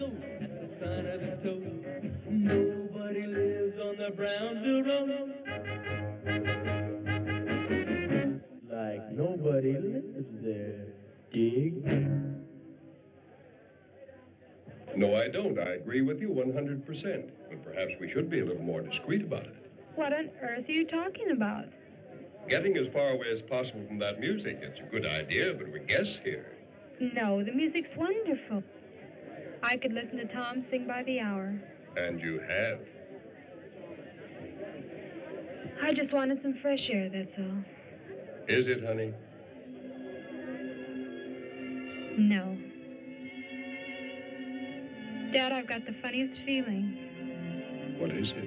Nobody lives on the Brownsville Road. Like nobody lives there. Dig? No, I don't. I agree with you one hundred percent. But perhaps we should be a little more discreet about it. What on earth are you talking about? Getting as far away as possible from that music, it's a good idea, but we're guests here. No, the music's wonderful. I could listen to Tom sing by the hour. And you have. I just wanted some fresh air, that's all. Is it, honey? No. Dad, I've got the funniest feeling. What is it?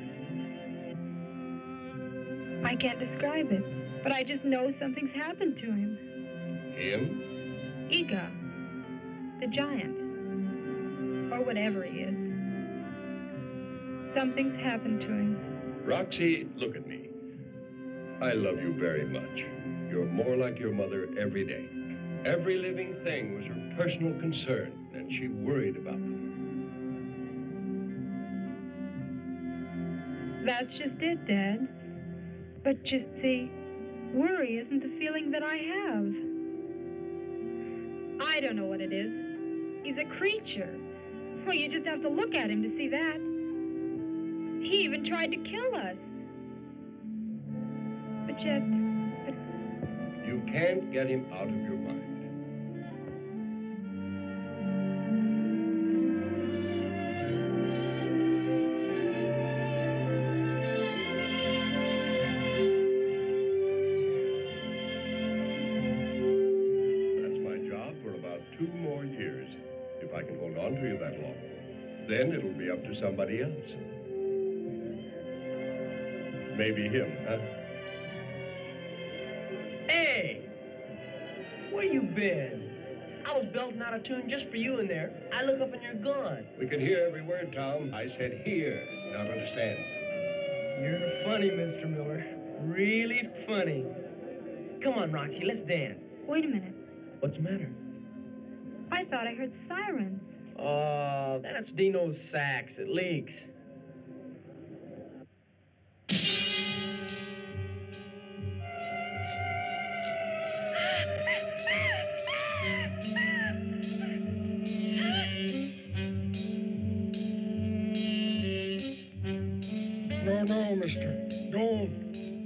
I can't describe it, but I just know something's happened to him. Him? Ega, the giant, or whatever he is. Something's happened to him. Roxy, look at me. I love you very much. You're more like your mother every day. Every living thing was her personal concern, and she worried about them. That's just it, Dad. But just see, worry isn't the feeling that I have. I don't know what it is. He's a creature. Well, you just have to look at him to see that. He even tried to kill us. But yet... But... You can't get him out of your mind. That's my job for about two more years, if I can hold on to you that long. Then it'll be up to somebody else. Maybe him, huh? Hey! Where you been? I was belting out a tune just for you in there. I look up and you're gone. We can hear every word, Tom. I said hear, not understand. You're funny. funny, Mister Miller. Really funny. Come on, Roxy, let's dance. Wait a minute. What's the matter? I thought I heard sirens. Oh, that's Dino's sax. It leaks. No, no, mister. Don't.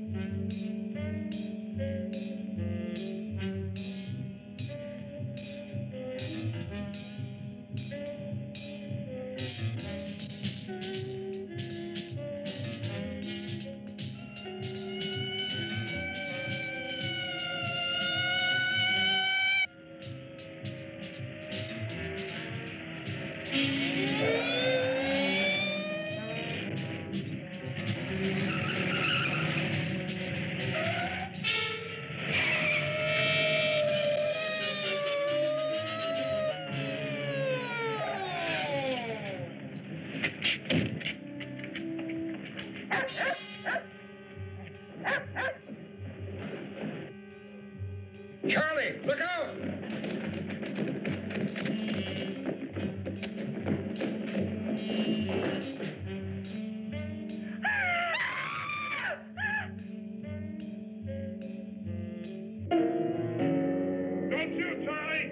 Charlie, look out! Don't shoot, Charlie!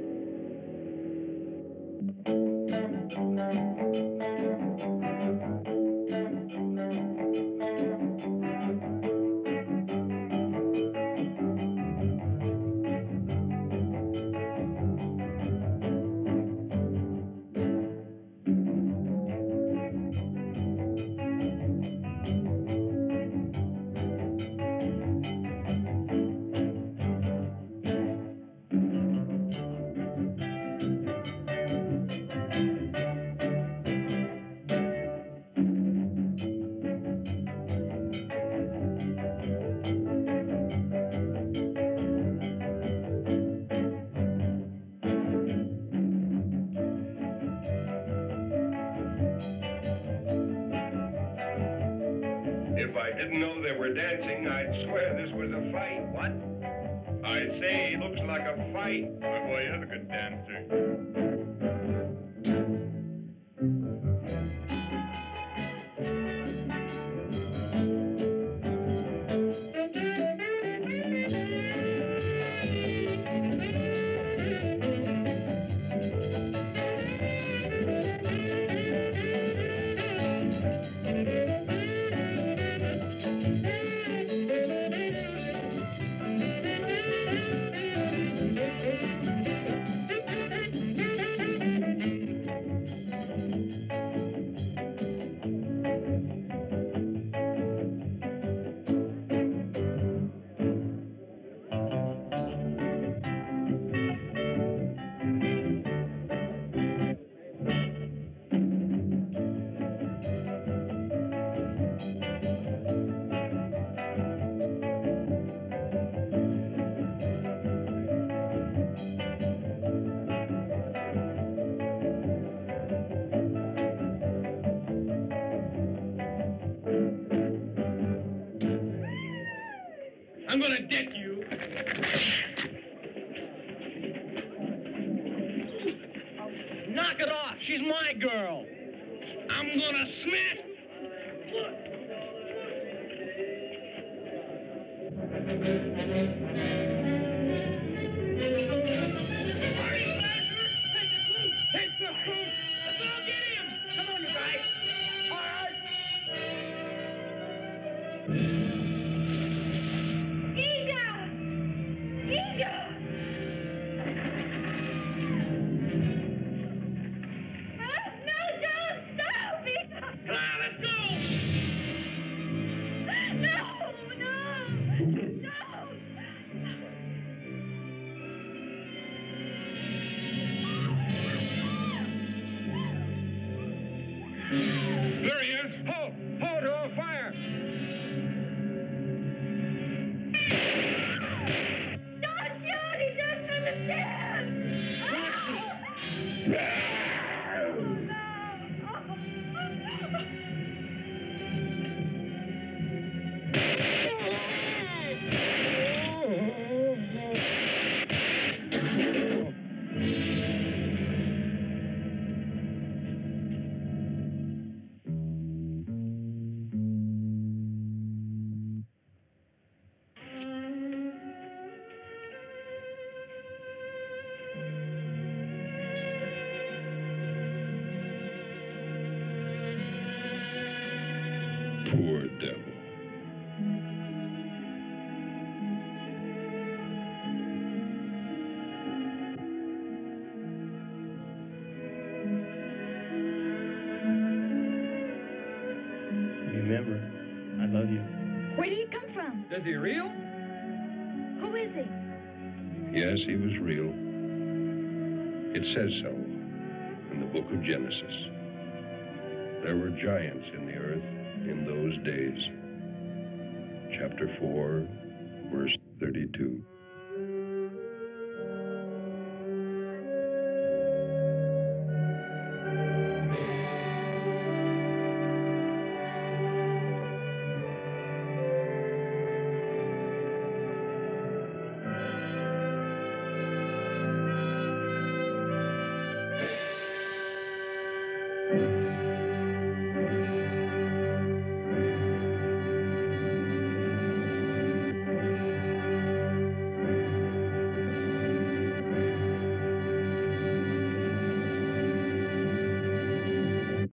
If I didn't know they were dancing, I'd swear this was a fight. What? I'd say it looks like a fight. My boy, you're a good dancer. I'm gonna deck you. Knock it off. She's my girl. I'm gonna smash. Take the fruit. Let's all get him. Come on, you guys. All right. There he is. Halt! Halt or I'll fire! I love you. Where did he come from? Is he real? Who is he? Yes, he was real. It says so in the book of Genesis. There were giants in the earth in those days. Chapter four, verse thirty-two.